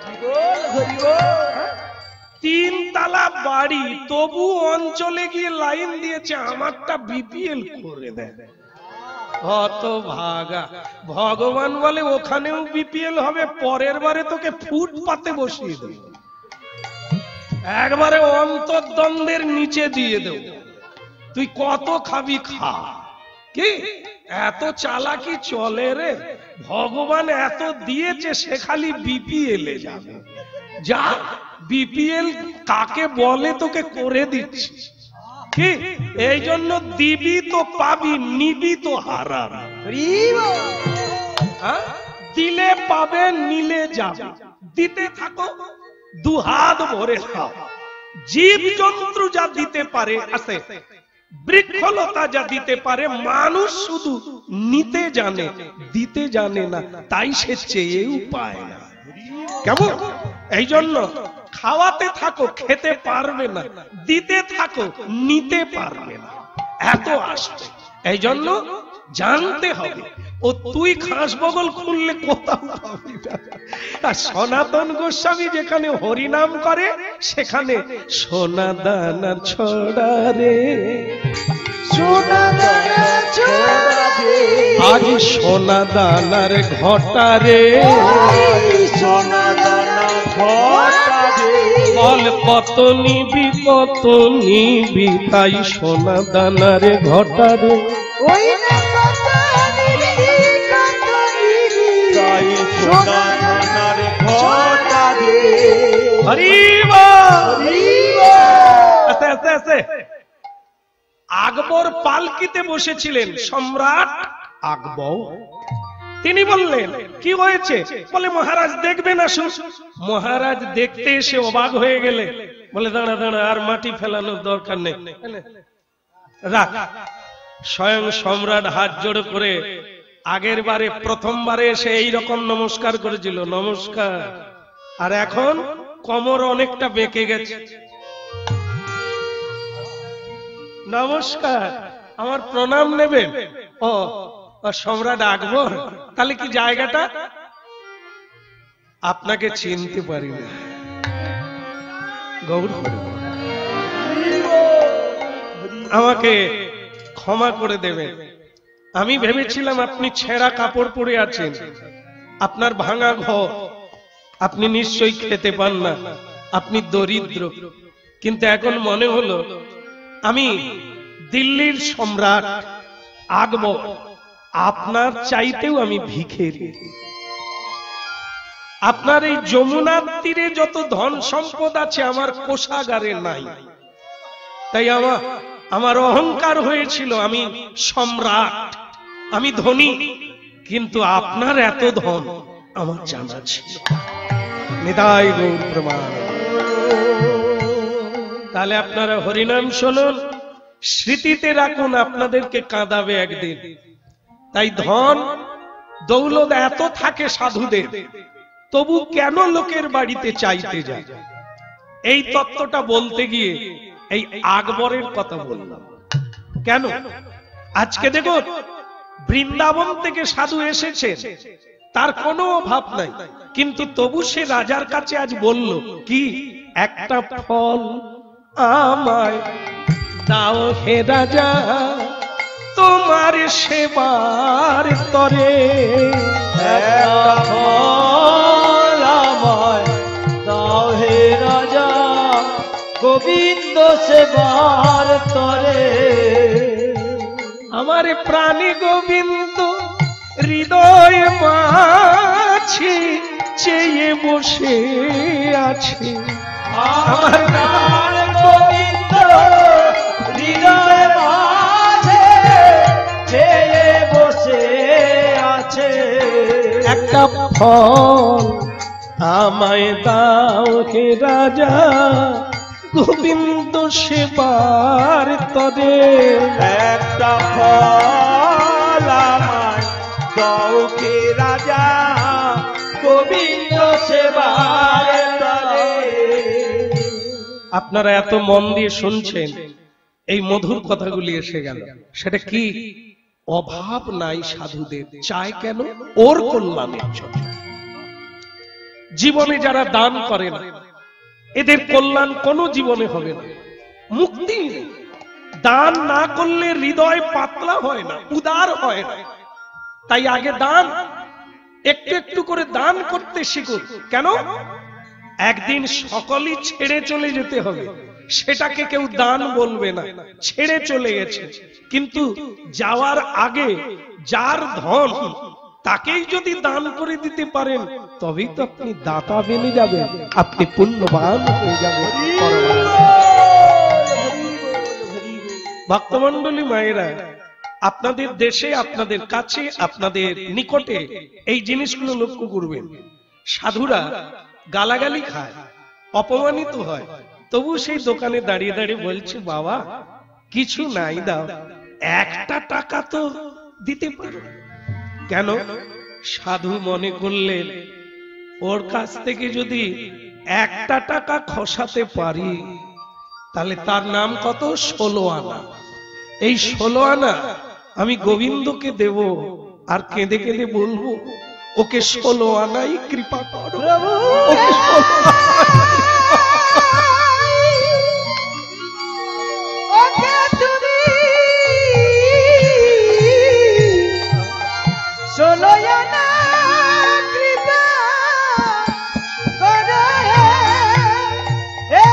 তিন তালা বাড়ি, তবু অঞ্চলে গিয়ে লাইন দিয়েছে আমারটা বিপিএল করে দেয়। অত ভাগা। ভগবান বলে ওখানেও বিপিএল হবে, পরের বারে তোকে ফুটপাতে বসিয়ে দেব, একবারে অন্তর্দ্বন্দ্বের নিচে দিয়ে দেব। তুই কত খাবি খা। কি এত চালাকি চলে রে? ভগবান এত দিয়েছে, সে খালি বিপিএল এ যাবে। যা, বিপিএল কাকে বলে তোকে করে দিচ্ছি। কি এই জন্য দিবি তো পাবি, নিবি তো হারাবি। দিলে পাবে, নিলে যাবে। দিতে থাকো, দু হাত ভরে খাও। জীব জন্তু যা দিতে পারে আছে, বৃক্ষলতা যা দিতে পারে, মানুষ শুধু নিতে জানে, দিতে জানে না, তাই সে চেয়েও পায় না। কেমন? এই জন্য খাওয়াতে থাকো, খেতে পারবে না, দিতে থাকো, নিতে পারবে না, এত আসবে। এই জন্য জানতে হবে। ও তুই খাস বগল খুললে কোথাও পাবি না। আর সনাতন গোস্বামী যেখানে হরিনাম করে, সেখানে সোনা দানার ছড়া রে, সোনা দানা ছড়া রে, আজ সোনা দানার ঘটা রে, সোনা দানা ঘটা রে, বল কত নিবি কত নিবি, তাই সোনা দানার ঘটা রে। ওই না কত নিবি কত নিবি, তাই সোনা দানার ঘটা রে। হরি বল। হরি বল। আস্তে আস্তে আস্তে। আকবর পালকিতে বসেছিলেন, সম্রাট আকবর। তিনি বললেন কি হয়েছে? বলে মহারাজ দেখবেন আসুন। মহারাজ দেখতে এসে অবাক হয়ে গেলে বলে দাঁড়া দাঁড়া, আর মাটি ফেলানোর দরকার নেই, রাখ। স্বয়ং সম্রাট হাত জোড় করে আগের বারে প্রথমবারে এসে এইরকম নমস্কার করেছিল, নমস্কার। আর এখন কোমর অনেকটা বেঁকে গেছে, নমস্কার, আমার প্রণাম নেবেন। ও সম্রাট আকবর, তাহলে কি জায়গাটা? আপনাকে চিনতে পারি না, গৌর আমাকে ক্ষমা করে দেবেন। আমি ভেবেছিলাম আপনি ছেঁড়া কাপড় পরে আছেন, আপনার ভাঙা ঘর, আপনি নিশ্চয়ই খেতে পান না, আপনি দরিদ্র। কিন্তু এখন মনে হলো আমি দিল্লির সম্রাট আকবর, আপনার চাইতেও আমি ভিখারি। আপনার এই যমুনার তীরে যত ধন সম্পদ আছে আমার কোষাগারে নাই। তাই আমার আমার অহংকার হয়েছিল আমি সম্রাট, আমি ধনী, কিন্তু আপনার এত ধন আমার জানা ছিল। নিতাই গৌর প্রমাণ। তাহলে আপনারা হরিনাম শুনুন, স্মৃতিতে রাখুন, আপনাদেরকে কাঁদাবে একদিন। তাই ধন দৌলত এত থাকে সাধুদের, তবু কেন লোকের বাড়িতে চাইতে যায়? এই তত্ত্বটা বলতে গিয়ে এই আকবরের কথা বললাম। কেন? আজকে দেখুন, বৃন্দাবন থেকে সাধু এসেছে, তার কোনো অভাব নাই, কিন্তু তবু সে রাজার কাছে আজ বলল কি, একটা ফল আমায় দাও হে রাজা, তোমার সেবার তরে। একটা ফল আমায় দাও হে রাজা, গোবিন্দ সেবার তরে। আমার প্রাণী গোবিন্দ হৃদয় মাছি চেয়ে বসে আছে। আমার প্রাণ গোবিন্দ হৃদয় মাঝে চেয়ে বসে আছে। একটা ফল আমায় দাও হে রাজা, গোবিন্দ সেবার তরে। একটা ফল আমায় দাও হে রাজা, গোবিন্দ সেবার তরে। আপনারা এত মন দিয়ে শুনছেন, এই মধুর কথাগুলি এসে গেল। সেটা কি? অভাব নাই সাধুদের, চায় কেন? ওর কল্যাণের জন্য। জীবনে যারা দান করে না, এদের কল্যাণ কোনো জীবনে হবে না, মুক্তি নেই। দান না করলে হৃদয় পাতলা হয় না, উদার হয় না। তাই আগে দান, একটু একটু করে দান করতে শিখুন। কেন? একদিন সকলেই ছেড়ে চলে যেতে হবে, সেটাকে কেউ দান বলবে না, ছেড়ে চলে গেছে। কিন্তু যাওয়ার আগে যার ধন, তাকেই যদি দান করে দিতে পারেন, তবেই তো আপনি দাতা বেনে যাবেন, আপনি পুণ্যবান হয়ে যাবেন। ভক্তমণ্ডলী মায়েরা, আপনাদের দেশে, আপনাদের কাছে, আপনাদের নিকটে এই জিনিসগুলো লক্ষ্য করবেন। সাধুরা গালাগালি খায়, অপমানিত হয়, তবু সেই দোকানে দাঁড়িয়ে দাঁড়িয়ে বলছে, বাবা কিছু নাই, দাও একটা টাকা তো দিতে পারো। কেন? সাধু মনে করলেন ওর কাছ থেকে যদি একটা টাকা খসাতে পারি, তাহলে তার নাম কত? ষোলো আনা। এই ষোলো আনা আমি গোবিন্দকে দেব, আর কেঁদে কেঁদে বলবো, ওকে ষোলো আনাই কৃপা করো, ওকে ষোলো ওকে তুমি ষোলো আনা কৃপা করো। হে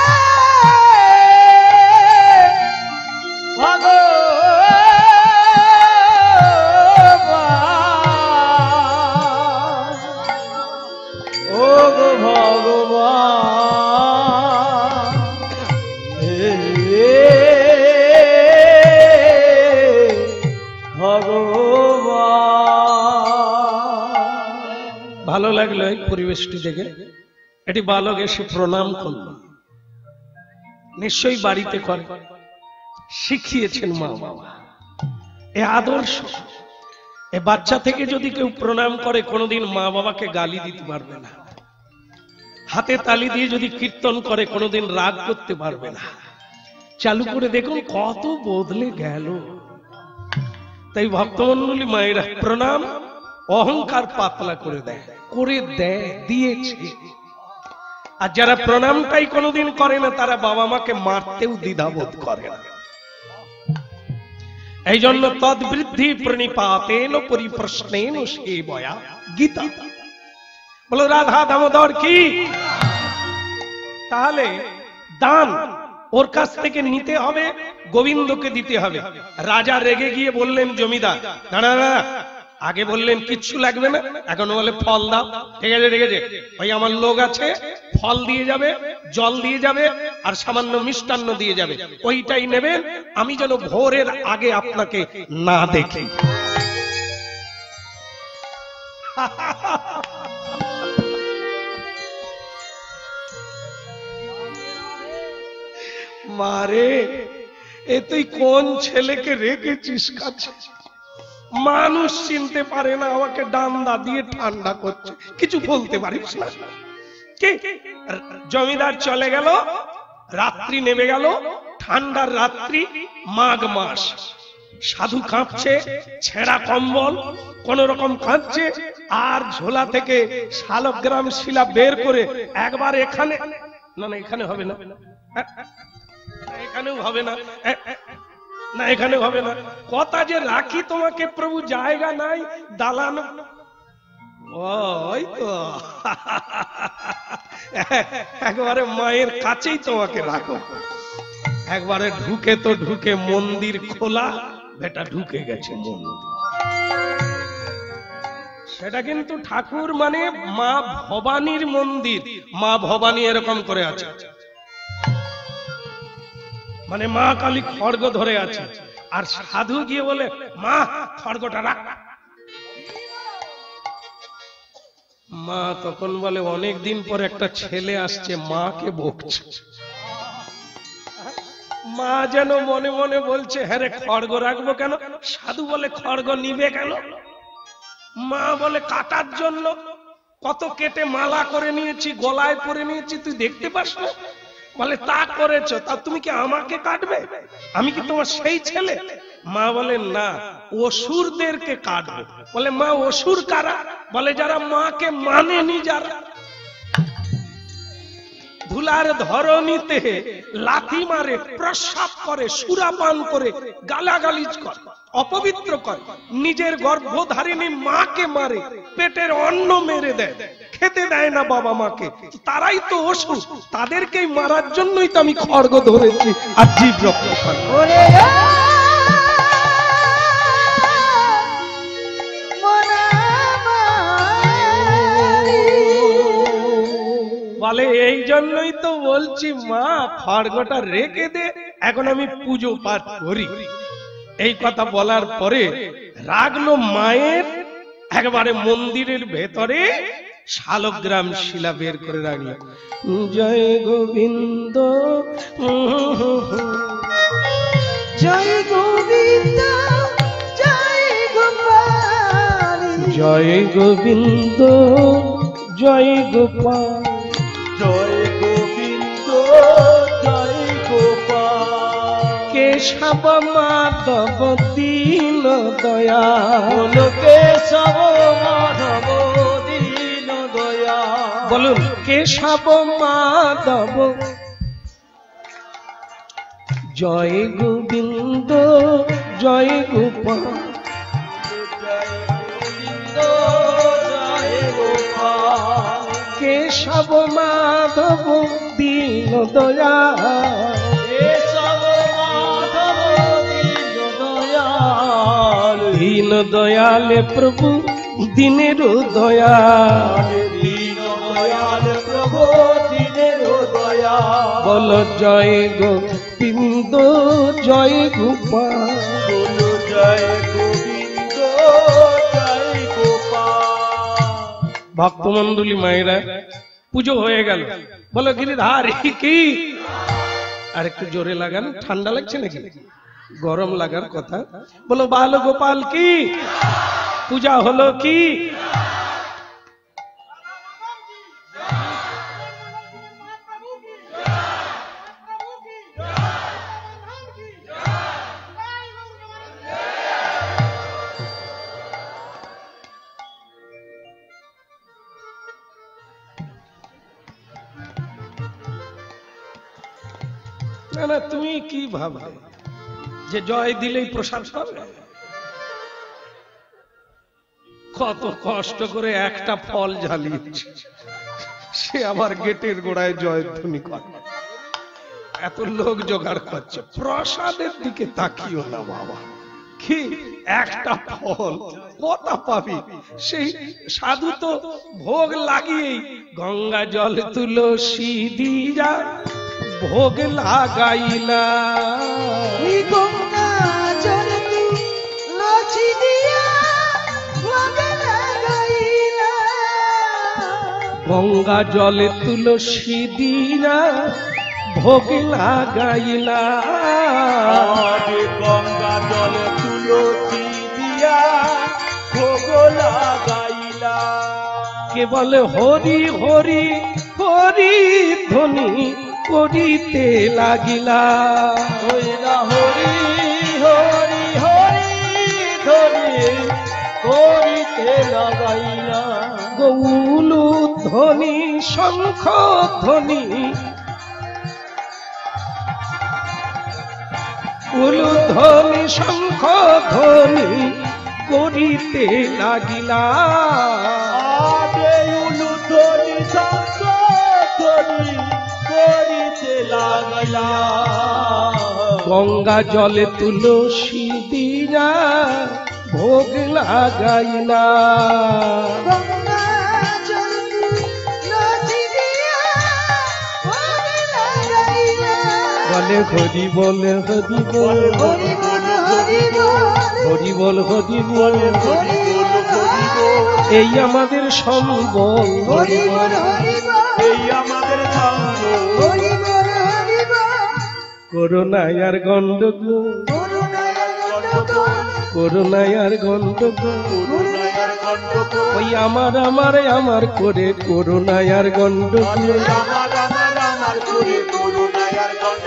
ভালো লাগলো এই পরিবেশটি দেখে। এটি বালক এসে প্রণাম করল, নিশ্চয়ই বাড়িতে করে, শিখিয়েছেন মা বাবা। এ আদর্শ। এ বাচ্চা থেকে যদি কেউ প্রণাম করে, কোনোদিন মা বাবাকে গালি দিতে পারবে না। হাতে তালি দিয়ে যদি কীর্তন করে, কোনোদিন রাগ করতে পারবে না। চালু করে দেখুন কত বদলে গেল। তাই ভক্তমণ্ডলী মায়েরা, প্রণাম অহংকার পাতলা করে দেয়, করে দেয়, দিয়েছে। আর যারা প্রণামটাই কোনোদিন করে না, তারা বাবা মাকে মারতেও দ্বিধাবোধ করে না। এই জন্য তদ্বৃদ্ধি প্রণিপাতেন পরিপ্রশ্নেন সেবয়া গীতা। বলো রাধা দামোদর কি? তাহলে দান ওর কাছ থেকে নিতে হবে, গোবিন্দকে দিতে হবে। রাজা রেগে গিয়ে বললেন জমিদার, দাঁড়া না, আগে বললেন কিচ্ছু লাগবে না, এখন বলে ফল দাও। ঠিক আছে ঠিক আছে, ওই আমার লোক আছে, ফল দিয়ে যাবে, জল দিয়ে যাবে, আর সামান্য মিষ্টান্ন দিয়ে যাবে, ওইটাই নেবেন, আমি যেন ভোরের আগে আপনাকে না দেখি। মারে, এ তুই কোন ছেলেকে রেখেছিস কাছে? মানুষ চিনতে পারে না, আমাকে ডান্ডা দিয়ে ঠান্ডা করছে, কিছু বলতে পারিস না। জমিদার চলে গেল, রাত্রি নেমে গেল, ঠান্ডার রাত্রি, মাঘ মাস। সাধু কাঁপছে, ছেঁড়া কম্বল কোন রকম কাঁদছে, আর ঝোলা থেকে শালগ্রাম শিলা বের করে একবার এখানে, না না এখানে হবে না, এখানেও হবে না, না এখানে হবে না, কথা যে রাখি তোমাকে প্রভু, জায়গা নাই, দালান। ওই তো একবারে মায়ের কাছেই তোমাকে রাখো। একবারে ঢুকে তো ঢুকে, মন্দির খোলা, বেটা ঢুকে গেছে মন্দির। সেটা কিন্তু ঠাকুর মানে মা ভবানীর মন্দির। মা ভবানী এরকম করে আছে, মানে মা কালী খড়গ ধরে আছে, আর সাধু গিয়ে বলে মা খড়গটা রাখ। মা তখন বলে অনেক দিন পর একটা ছেলে আসছে, মাকে বকছে। মা যেন মনে মনে বলছে, হ্যাঁ রে খড়গ রাখবো কেন? সাধু বলে খড়গ নিবে কেন? মা বলে কাটার জন্য, কত কেটে মালা করে নিয়েছি, গলায় পরে নিয়েছি, তুই দেখতে পাস না? বলে তা করেছো, তা তুমি কি আমাকে কাটবে? আমি কি তোমার সেই ছেলে? মা বলে না, অসুরদেরকে কাটবে। বলে মা অসুর কারা? বলে যারা মাকে মানেনি, যারা ধুলার ধরণীতে লাথি মারে, প্রস্রাব করে, সুরাপান করে, গালাগালিজ করে, অপবিত্র করে, নিজের গর্ভধারিণী মাকে মারে, পেটের অন্ন মেরে দেয়, খেতে দেয় না বাবা মাকে, তারাই তো অসুর। তাদেরকেই মারার জন্যই তো আমি খড়গ ধরেছি আর জীব রক্ত খাই। ওরে বলে এই জন্যই তো বলছি মা খড়গটা রেখে দে, এখন আমি পুজো পাঠ করি। এই কথা বলার পরে রাগলো মায়ের একবারে মন্দিরের ভেতরে শালগ্রাম শিলা বের করে রাখলো। জয় গোবিন্দ জয় গোবিন্দ জয় গোপাল, জয় গোবিন্দ জয় গোপাল, জয় গোবিন্দ জয় গোপাল, কেশব মাধব দীন দয়াল, কেশব মাধব দীন দয়াল, বলুন কেশব মাধব, জয় গোবিন্দ জয় গোপাল, কেশব মাধব দীন দয়াল, দীন দয়ালে প্রভু দিনের দয়াল, দীন দয়াল প্রভু দিনের দয়াল, বল জয় গোবিন্দ জয় গোপাল, বলো জয় গোবিন্দ জয় গোপাল। ভক্তমন্ডলী মায়েরা, পুজো হয়ে গেল। বলো গিরিধার কি? আর একটু জোরে লাগান, ঠান্ডা লাগছে নাকি? গরম লাগার কথা। বলো বাল গোপাল কি? পূজা হলো কি? না না, তুমি কি ভাবলে যে জয় দিলেই প্রসাদ পাবে? কত কষ্ট করে একটা ফল জ্বালিয়েছে, সে আবার গেটের গোড়ায় জয়ধ্বনি করে, এত লোক জোগাড় করছে। প্রসাদের দিকে তাকিও না বাবা, কি একটা ফল কত পাবি? সেই সাধু তো ভোগ লাগিয়েই গঙ্গা জল তুলসী দিয়া ভোগ লাগাইলা, গঙ্গা জল তুলসী দিয়া ভোগ লাগাইলা, গঙ্গা জলে তুলসী দিয়া ভোগ লাগাইলা, গঙ্গা জল তুলসী দিয়া ভোগ লাগাইলা, কে বলে হরি হরি হরি ধ্বনি করিতে লাগিলা, হইলা হরি হরি হরি ধ্বনি করিতে লাগাইলা, গৌলু ধ্বনি শঙ্খ ধ্বনি, উলু ধ্বনি শঙ্খ ধ্বনি করিতে লাগিলা, আগে উলু ধ্বনি শঙ্খ ধ্বনি করিতে লাগাইলা, গঙ্গা জলে তুলসী দিয়া ভোগ লাগাইলা, গঙ্গা জল তুলসী দিয়া ভোগ লাগাইলা, বলে হরি বলে হরি বল, হরি বল হরি বল, হরি বল হরি বল, হরি বল হরি বল, এই আমাদের সম্বল, হরি বল হরি বল, এই আমাদের সঙ্গ, হরি বল হরি বল, করুণায় আর গন্ডগোল, করুণায় গণ্ডগোল, করুণায় আর গন্ডগোল, করুণায়ার গণ্ডগোল, ওই আমার আমার আমার করে করুণায় আর গন্ডগোল, আমার আমার আমার করে করুণায়ার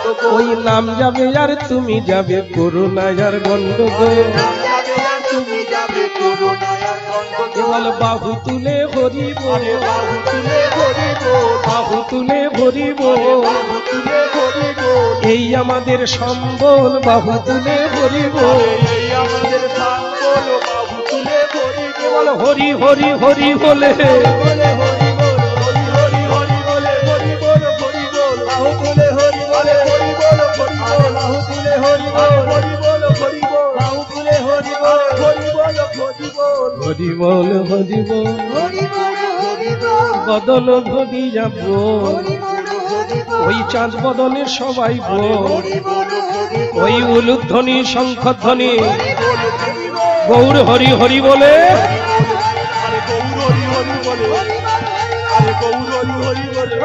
গন্ডগোল ওই নাম যাবে আর তুমি যাবে করুণায় আর গন্ডগোল নাম যাবে আর তুমি যাবে করুণায় আর গন্ডগোল কেবল বাহু তুলে হরিব আরে বাহু তুলে হরি বল বাহু তুলে হরিব বাহু তুলে হরি বল এই আমাদের সম্বল বাহু তুলে হরিব এই আমাদের সম্বল বাহু তুলে হরি কেবল হরি হরি হরি বলে বলে হরি বল হরি হরি হরি বলে হরি বল হরি বল বাহু তুলে হরি বলে হরি বল হরি বল বাহু তুলে হরি বল হরি বল হরি বল বাহু তুলে হরি বল হরি বল হরি বল হরি বল হরি বল হরি বল হরি বল বদন ভরি যাব হরি বল হরি বল ওই চাঁদ বদনে সবাই বল হরি বল হরি বল ওই উলুধ্বনি শঙ্খধ্বনি হরি বল হরি বল গৌর হরি হরি বলে আরে গৌর হরি হরি বলে হরি বল আরে গৌর হরি হরি বলে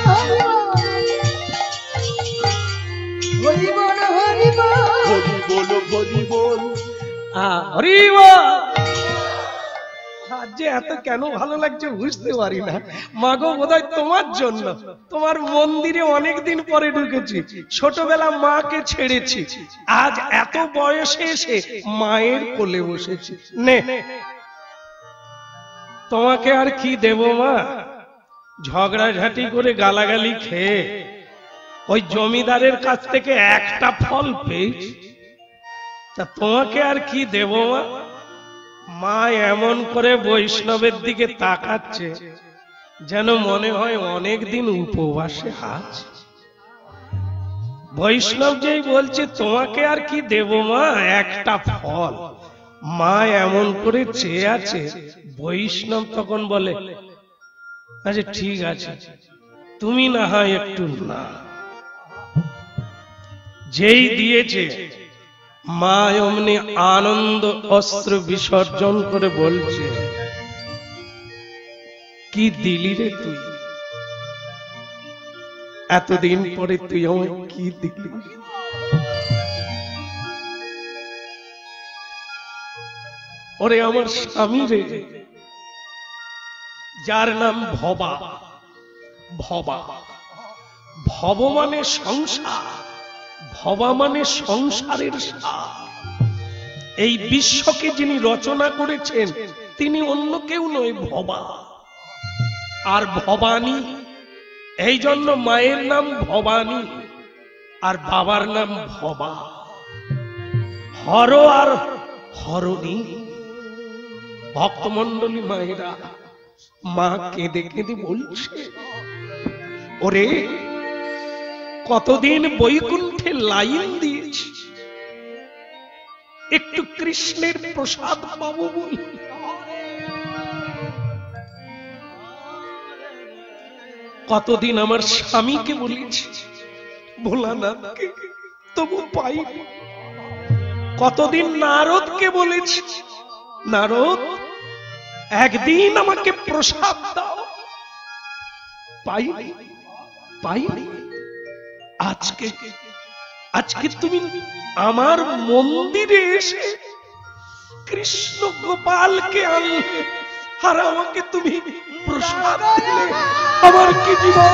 হরি বল হরি বল হরি বল হরি বল আ, হরি বল। আজ যে এত কেন ভালো লাগছে বুঝতে পারি না মাগো বোধহয় তোমার জন্য তোমার মন্দিরে অনেকদিন পরে ঢুকেছি ছোটবেলা মাকে ছেড়েছি আজ এত বয়সে এসে মায়ের কোলে বসেছি নে তোমাকে আর কি দেব মা ঝগড়াঝাটি করে গালাগালি খেয়ে ওই জমিদারের কাছ থেকে একটা ফল পেয়েছি তা তোমাকে আর কি দেব মা মা এমন করে বৈষ্ণবের দিকে তাকাচ্ছে যেন মনে হয় অনেক দিন উপবাসে আছে বৈষ্ণব যেই বলছে তোমাকে আর কি দেব মা একটা ফল মা এমন করে চেয়ে আছে বৈষ্ণব তখন বলে আচ্ছা ঠিক আছে তুমি না হয় একটু না যেই দিয়েছে মা অমনি আনন্দ অস্ত্র বিসর্জন করে বলছে কি দিলি রে তুই এতদিন পরে তুই আমায় কি দিলি ওরে আমার স্বামী রে যার নাম ভবা ভবা ভব মানে সংসার ভবা মানে সংসারের সার এই বিশ্বকে যিনি রচনা করেছেন তিনি অন্য কেউ নয় ভবা আর ভবানী এই জন্য মায়ের নাম ভবানী আর বাবার নাম ভবা হর আর হরণী ভক্তমণ্ডলী মায়েরা মা কেঁদে কেঁদে বলছে ওরে কতদিন বৈকুণ্ঠে লাইন দিয়েছি একটু কৃষ্ণের প্রসাদ পাবো বলি কতদিন আমার স্বামীকে বলেছি ভোলানাথকে তবু পাই কতদিন নারদকে বলেছি নারদ একদিন আমাকে প্রসাদ দাও পাইনি পাইনি আজকে আজকে তুমি আমার মন্দিরে এসে কৃষ্ণ গোপালকে আনলে আর আমাকে তুমি প্রসাদ দিলে আমার কি জীবন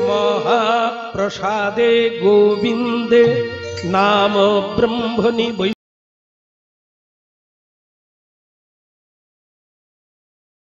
মহাপ্রসাদে গোবিন্দে নাম ব্রহ্মণি